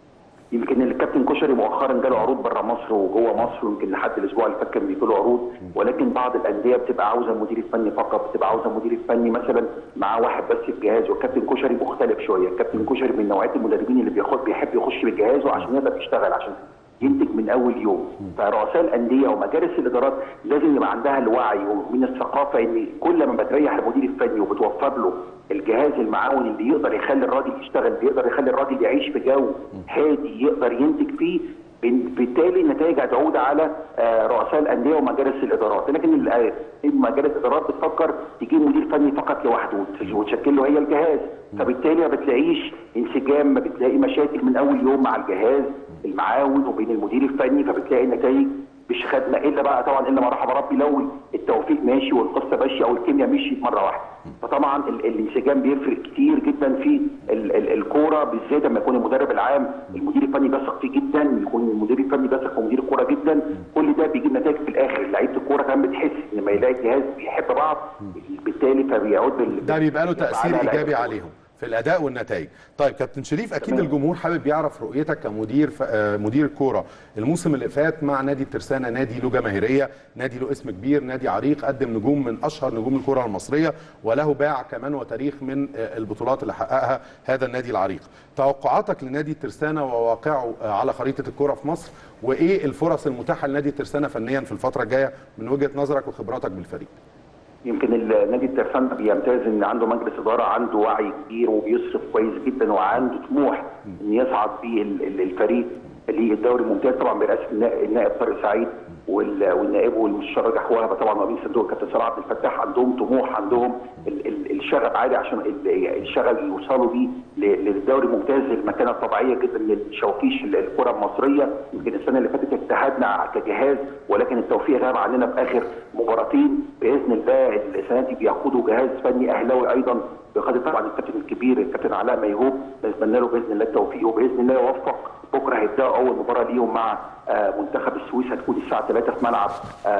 يمكن الكابتن كشري مؤخرا جاله عروض بره مصر وجوه مصر، ويمكن لحد الاسبوع اللي فات كان بيجي له عروض، ولكن بعض الانديه بتبقى عاوزه المدير الفني فقط، بتبقى عاوزه المدير الفني مثلا معاه واحد بس في الجهاز، والكابتن كشري مختلف شويه. الكابتن كشري من نوعيه المدربين اللي بياخد بيحب يخش بجهازه عشان يقدر يشتغل، عشان ينتج من اول يوم. فرؤساء الانديه ومجالس الادارات لازم يبقى عندها الوعي ومن الثقافه ان كل ما بتريح المدير الفني وبتوفر له الجهاز المعاون اللي يقدر يخلي الراجل يشتغل، بيقدر يخلي الراجل يعيش في جو هادي يقدر ينتج فيه، بالتالي النتائج هتعود على رؤساء الانديه ومجالس الادارات. لكن مجالس الادارات بتفكر تجيب مدير فني فقط لوحده وتشكل له هي الجهاز، فبالتالي ما بتلاقيش انسجام، ما بتلاقي مشاكل من اول يوم مع الجهاز المعاون وبين المدير الفني، فبتلاقي النتائج مش خدمه الا بقى طبعا الا ما رحم ربي لو التوفيق ماشي والقصه ماشيه او الكيمياء مشيت مره واحده. فطبعا الانسجام بيفرق كتير جدا في ال ال الكوره، بالذات لما يكون المدرب العام المدير الفني بيثق فيه جدا، يكون المدير الفني بيثق في مدير الكوره جدا، كل ده بيجيب نتائج في الاخر. لعيبه الكوره كمان بتحس لما يلاقي الجهاز بيحب بعض بالتالي فبيعود بال... ده بيبقى له تاثير ايجابي عليهم في الاداء والنتائج. طيب كابتن شريف، اكيد تمام. الجمهور حابب يعرف رؤيتك كمدير ف... مدير الكوره الموسم اللي فات مع نادي الترسانه، نادي له جماهيريه، نادي له اسم كبير، نادي عريق، قدم نجوم من اشهر نجوم الكوره المصريه، وله باع كمان وتاريخ من البطولات اللي حققها هذا النادي العريق. توقعاتك لنادي الترسانه وواقعه على خريطه الكوره في مصر، وايه الفرص المتاحه لنادي الترسانه فنيا في الفتره الجايه من وجهه نظرك وخبراتك بالفريق؟ يمكن النادي الترسانة بيمتاز ان عنده مجلس اداره عنده وعي كبير وبيصرف كويس جدا وعنده طموح ان يصعد بيه الفريق للدوري الممتاز، طبعا برئاسه النائب طارق سعيد والنائب والمستشار رجح وهبه طبعا ما بين صندوق الكابتن صلاح عبد الفتاح. عندهم طموح، عندهم الشغف عالي عشان الشغف اللي يوصلوا بيه للدوري الممتاز، المكانه الطبيعيه جدا لشوكيش الكره المصريه. يمكن السنه اللي فاتت اجتهدنا كجهاز ولكن التوفيق غاب عننا في اخر مباراتين. باذن الله السنه دي بيقودوا جهاز فني اهلاوي ايضا بقياده طبعا الكابتن الكبير الكابتن علاء ميهوب، نتمنى له باذن الله التوفيق وباذن الله يوفق. بكره هيبداوا اول مباراه ليهم مع منتخب السويس، هتكون الساعه ثلاثة في ملعب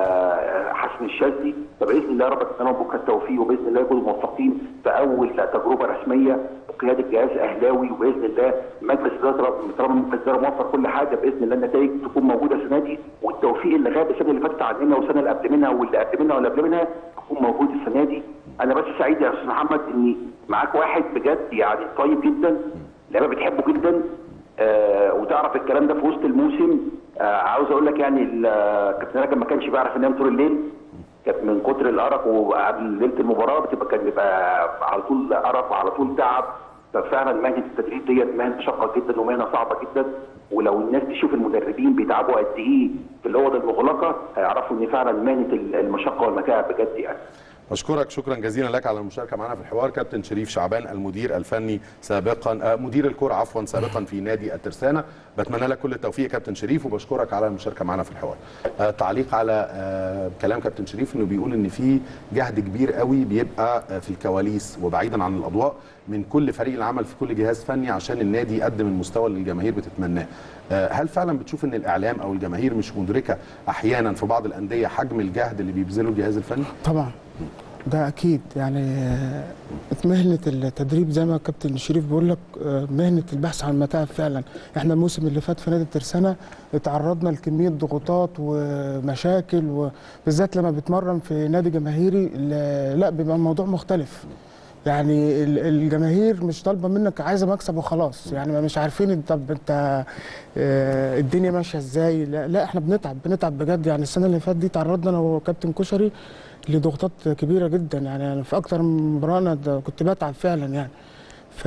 حسن الشاذلي، فباذن الله رب نتمنى بكره التوفيق وباذن الله يكونوا موفقين في اول تجربه رسميه بقياده جهاز اهلاوي، وباذن الله مجلس اداره طالما مجلس اداره موفر كل حاجه باذن الله النتائج تكون موجوده السنه دي، والتوفيق اللي غاب السنه اللي فاتت عننا والسنه اللي قبل منها واللي قبل منها واللي قبل منها يكون موجود السنه دي. انا بس سعيد يا استاذ محمد اني معاك واحد بجد يعني طيب جدا، لعيبه بتحبه جدا، آه وتعرف الكلام ده في وسط الموسم. آه عاوز اقول لك يعني الكابتن رجب ما كانش بيعرف ينام طول الليل، كانت من كتر الارق وقبل ليله المباراه بتبقى كان بيبقى على طول ارق وعلى طول تعب. ففعلا مهنه التدريب ديت مهنه شاقه جدا ومهنه صعبه جدا، ولو الناس تشوف المدربين بيتعبوا قد ايه في الاوض المغلقه هيعرفوا ان فعلا مهنه المشقه والمتاعب بجد يعني. أشكرك شكرا جزيلا لك على المشاركة معنا في الحوار كابتن شريف شعبان المدير الفني سابقا مدير الكرة عفوا سابقا في نادي الترسانة. بتمنى لك كل التوفيق يا كابتن شريف وبشكرك على المشاركة معنا في الحوار. آه تعليق على آه كلام كابتن شريف انه بيقول ان في جهد كبير قوي بيبقى آه في الكواليس وبعيدا عن الاضواء من كل فريق العمل في كل جهاز فني عشان النادي يقدم المستوى اللي الجماهير بتتمناه. آه هل فعلا بتشوف ان الاعلام او الجماهير مش مدركة احيانا في بعض الاندية حجم الجهد اللي بيبذله الجهاز الفني؟ طبعا ده اكيد يعني مهنه التدريب زي ما الكابتن شريف بيقول لك مهنه البحث عن المتاعب فعلا. احنا الموسم اللي فات في نادي الترسانه اتعرضنا لكميه ضغوطات ومشاكل، وبالذات لما بتمرن في نادي جماهيري لا بيبقى الموضوع مختلف. يعني الجماهير مش طالبه منك عايزه مكسب وخلاص، يعني مش عارفين طب انت الدنيا ماشيه ازاي. لا, لا احنا بنتعب بنتعب بجد. يعني السنه اللي فاتت دي تعرضنا انا وكابتن كشري لضغوطات كبيره جدا، يعني في اكتر من مباراه انا كنت بتعب فعلا يعني. ف...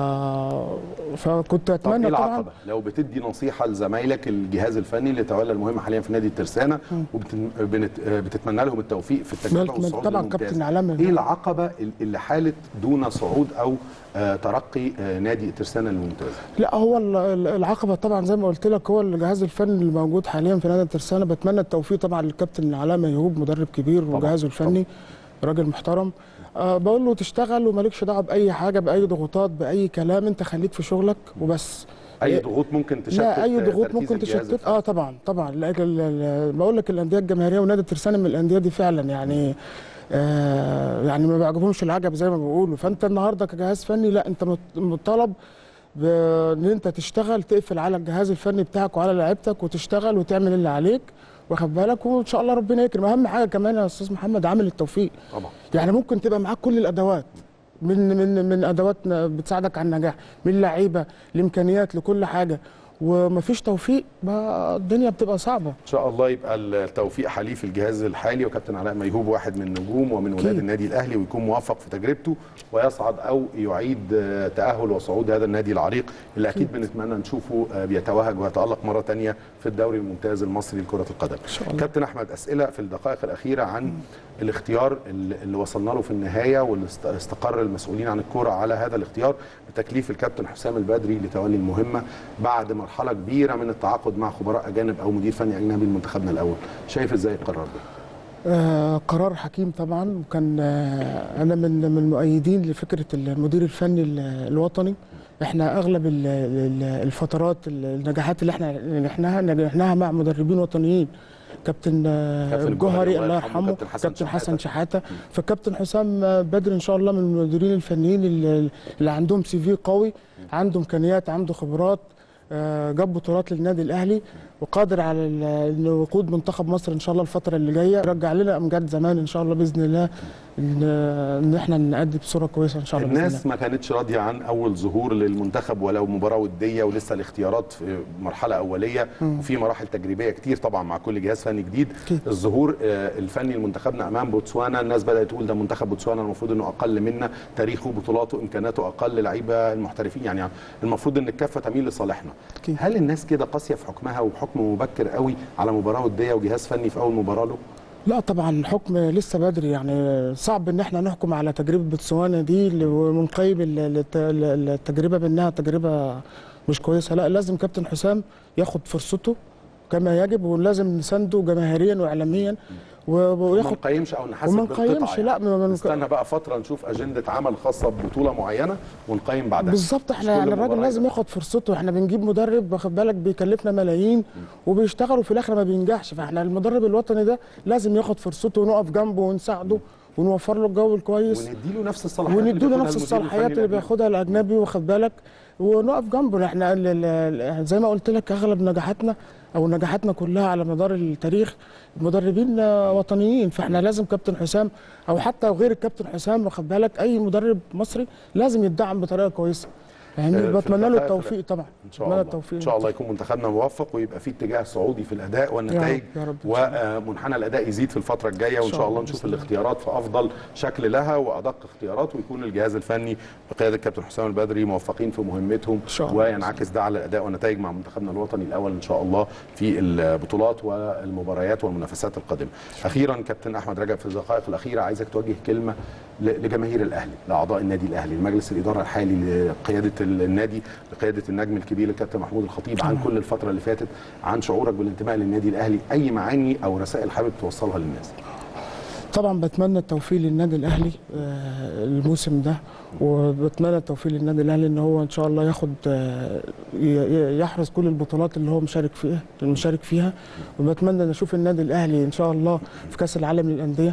فكنت اتمنى طب ايه العقبه لو بتدي نصيحه لزمايلك الجهاز الفني اللي تولى المهمه حاليا في نادي الترسانه وبتتمنى لهم التوفيق في التجربه والصعود طبعا كابتن علامه ايه العقبه اللي حالت دون صعود او آه ترقي آه نادي الترسانه للممتاز؟ لا هو العقبه طبعا زي ما قلت لك هو الجهاز الفني اللي موجود حاليا في نادي الترسانه. بتمنى التوفيق طبعا للكابتن علامه ميهوب مدرب كبير وجهازه الفني طبعا. راجل محترم. أه بقول له تشتغل ومالكش دعوه باي حاجه باي ضغوطات باي كلام، انت خليك في شغلك وبس. اي ضغوط ممكن تشتت لا اي ضغوط ممكن تشتت اه طبعا طبعا. بقول لك الانديه الجماهيريه ونادي الترسانه من الانديه دي فعلا يعني آه يعني ما بيعجبهمش العجب زي ما بيقولوا. فانت النهارده كجهاز فني لا انت مطالب بان انت تشتغل تقفل على الجهاز الفني بتاعك وعلى لعيبتك وتشتغل وتعمل اللي عليك واخد بالك، وان شاء الله ربنا يكرم. اهم حاجه كمان يا استاذ محمد عامل التوفيق طبعا. يعني ممكن تبقى معاك كل الادوات من من من ادوات بتساعدك على النجاح، من لعيبه لامكانيات لكل حاجه، ومفيش توفيق الدنيا بتبقى صعبه. ان شاء الله يبقى التوفيق حليف الجهاز الحالي وكابتن علاء ميهوب واحد من النجوم ومن ولاد النادي الاهلي ويكون موفق في تجربته ويصعد او يعيد تاهل وصعود هذا النادي العريق اللي اكيد بنتمنى نشوفه بيتوهج ويتالق مره ثانيه في الدوري الممتاز المصري لكره القدم. كابتن احمد اسئله في الدقائق الاخيره عن الاختيار اللي وصلنا له في النهايه واللي استقر المسؤولين عن الكره على هذا الاختيار بتكليف الكابتن حسام البدري لتولي المهمه بعد ما مرحله كبيره من التعاقد مع خبراء اجانب او مدير فني اجنبي لمنتخبنا الاول، شايف ازاي القرار ده؟ آه قرار حكيم طبعا، وكان آه انا من من مؤيدين لفكره المدير الفني الوطني. احنا اغلب ال ال الفترات النجاحات اللي احنا نجحناها نجحناها مع مدربين وطنيين. كابتن الجوهري الله يرحمه، كابتن حسن شحاته، فكابتن حسام بدري ان شاء الله من المديرين الفنيين اللي عندهم سي في قوي، عنده امكانيات، عنده خبرات، جاب بطولات للنادي الاهلي، وقادر على انه يقود منتخب مصر ان شاء الله الفتره اللي جايه، رجع لنا امجاد زمان ان شاء الله باذن الله، ان احنا نأدي بصوره كويسه ان شاء الله. الناس ما كانتش راضيه عن اول ظهور للمنتخب ولو مباراه وديه، ولسه الاختيارات في مرحله اوليه م. وفي مراحل تجريبيه كتير طبعا مع كل جهاز فني جديد. كي. الظهور الفني لمنتخبنا امام بوتسوانا، الناس بدات تقول ده منتخب بوتسوانا المفروض انه اقل منا، تاريخه بطولاته امكاناته اقل، لعيبه المحترفين، يعني المفروض ان الكفه تميل لصالحنا. كي. هل الناس كده قاسيه في حكمها وحكم مبكر قوي على مباراه وديه وجهاز فني في اول مباراه له؟ لا طبعا الحكم لسه بدري، يعني صعب ان احنا نحكم على تجربه بوتسوانا دي ونقيم التجربه بانها تجربه مش كويسه. لا، لازم كابتن حسام ياخد فرصته كما يجب، ولازم نسنده جماهيريا واعلاميا وياخد ما نقيمش او نحاسب بالقطعه. ما نقيمش، لا يعني. نستنى بقى فتره نشوف اجنده عمل خاصه ببطوله معينه ونقيم بعدها بالظبط. احنا يعني الراجل لازم ياخد فرصته، احنا بنجيب مدرب واخد بالك بيكلفنا ملايين وبيشتغل وفي الاخر ما بينجحش، فاحنا المدرب الوطني ده لازم ياخد فرصته ونقف جنبه ونساعده ونوفر له الجو الكويس، ونديله نفس الصلاحيات ونديله نفس الصلاحيات اللي بياخدها الاجنبي واخد بالك، ونقف جنبه. احنا زي ما قلت لك اغلب نجاحاتنا او نجاحاتنا كلها على مدار التاريخ مدربين وطنيين، فاحنا لازم كابتن حسام او حتى غير الكابتن حسام واخد بالك اي مدرب مصري لازم يدعم بطريقه كويسه. يعني بتمنى له التوفيق طبعا ان شاء الله. التوفيق ان شاء الله يكون منتخبنا موفق ويبقى في اتجاه صعودي في الاداء والنتائج، ومنحنى الاداء يزيد في الفتره الجايه، وان شاء الله نشوف الاختيارات في افضل شكل لها وادق اختيارات، ويكون الجهاز الفني بقياده الكابتن حسام البدري موفقين في مهمتهم، وينعكس ده على الاداء والنتائج مع منتخبنا الوطني الاول ان شاء الله في البطولات والمباريات والمنافسات القادمه. اخيرا كابتن احمد رجب، في الدقائق الاخيره عايزك توجه كلمه لجماهير الاهلي، لاعضاء النادي الاهلي، لمجلس الاداره الحالي، لقياده النادي، لقياده النجم الكبير الكابتن محمود الخطيب، عن كل الفتره اللي فاتت، عن شعورك بالانتماء للنادي الاهلي، اي معاني او رسائل حابب توصلها للناس؟ طبعا بتمنى التوفيق للنادي الاهلي الموسم ده، وبتمنى التوفيق للنادي الاهلي ان هو ان شاء الله ياخد يحرز كل البطولات اللي هو مشارك فيها المشارك فيها وبتمنى ان اشوف النادي الاهلي ان شاء الله في كاس العالم للانديه،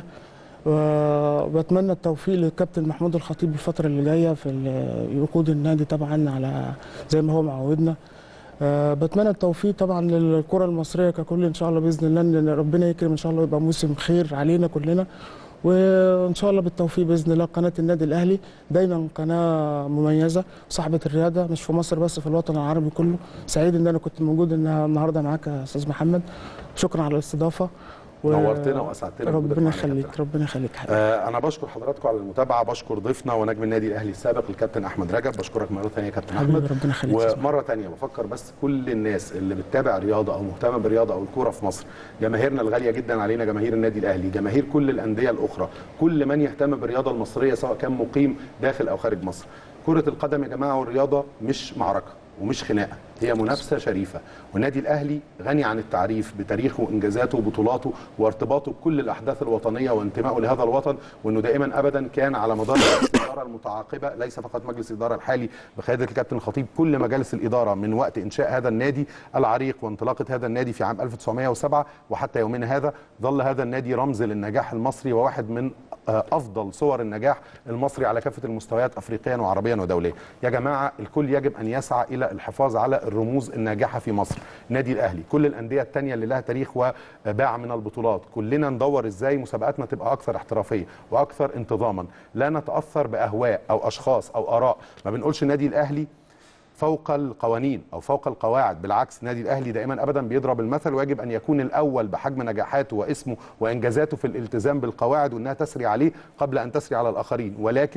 وبتمنى التوفيق للكابتن محمود الخطيب الفتره اللي جايه في يقود النادي طبعا على زي ما هو معودنا. أه بتمنى التوفيق طبعا للكره المصريه ككل ان شاء الله باذن الله، ان ربنا يكرم ان شاء الله يبقى موسم خير علينا كلنا، وان شاء الله بالتوفيق باذن الله. قناه النادي الاهلي دايما قناه مميزه صاحبه الرياده مش في مصر بس، في الوطن العربي كله. سعيد ان انا كنت موجود النهارده معاك يا استاذ محمد، شكرا على الاستضافه. نورتنا واسعدتنا. ربنا يخليك ربنا يخليك حبيبي. آه انا بشكر حضراتكم على المتابعه، بشكر ضيفنا ونجم النادي الاهلي السابق الكابتن احمد رجب، بشكرك مره ثانيه يا كابتن احمد. ربنا يخليك. ومره ثانيه بفكر بس كل الناس اللي بتتابع رياضه او مهتمه بالرياضه او الكوره في مصر، جماهيرنا الغاليه جدا علينا، جماهير النادي الاهلي، جماهير كل الانديه الاخرى، كل من يهتم بالرياضه المصريه سواء كان مقيم داخل او خارج مصر. كره القدم يا جماعه والرياضه مش معركه ومش خناقه، هي منافسه شريفه، والنادي الاهلي غني عن التعريف بتاريخه وانجازاته وبطولاته وارتباطه بكل الاحداث الوطنيه وانتمائه لهذا الوطن، وانه دائما ابدا كان على مدار الاداره المتعاقبه، ليس فقط مجلس الاداره الحالي بقياده الكابتن الخطيب، كل مجالس الاداره من وقت انشاء هذا النادي العريق وانطلاقه هذا النادي في عام ألف وتسعمائة وسبعة وحتى يومنا هذا، ظل هذا النادي رمز للنجاح المصري وواحد من افضل صور النجاح المصري على كافه المستويات افريقيا وعربيا ودوليا. يا جماعه الكل يجب ان يسعى الى الحفاظ على الرموز الناجحه في مصر، النادي الاهلي، كل الانديه الثانيه اللي لها تاريخ وباع من البطولات، كلنا ندور ازاي مسابقاتنا تبقى اكثر احترافيه واكثر انتظاما، لا نتاثر باهواء او اشخاص او اراء، ما بنقولش النادي الاهلي فوق القوانين او فوق القواعد، بالعكس النادي الاهلي دائما ابدا بيضرب المثل ويجب ان يكون الاول بحجم نجاحاته واسمه وانجازاته في الالتزام بالقواعد وانها تسري عليه قبل ان تسري على الاخرين، ولكن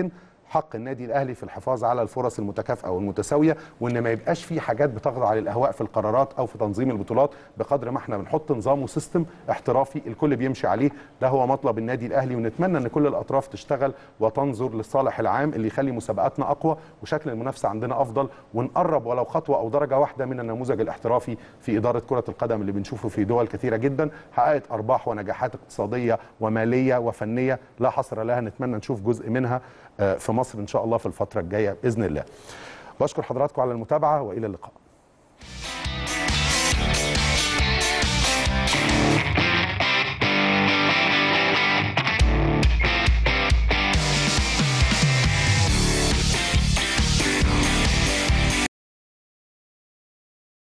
حق النادي الاهلي في الحفاظ على الفرص المتكافئه والمتساويه، وان ما يبقاش في حاجات بتخضع للاهواء في القرارات او في تنظيم البطولات، بقدر ما احنا بنحط نظام وسيستم احترافي الكل بيمشي عليه. ده هو مطلب النادي الاهلي، ونتمنى ان كل الاطراف تشتغل وتنظر للصالح العام اللي يخلي مسابقاتنا اقوى وشكل المنافسه عندنا افضل، ونقرب ولو خطوه او درجه واحده من النموذج الاحترافي في اداره كره القدم اللي بنشوفه في دول كثيره جدا حققت ارباح ونجاحات اقتصاديه وماليه وفنيه لا حصر لها. نتمنى نشوف جزء منها في مصر ان شاء الله في الفتره الجايه باذن الله. بشكر حضراتكم على المتابعه والى اللقاء.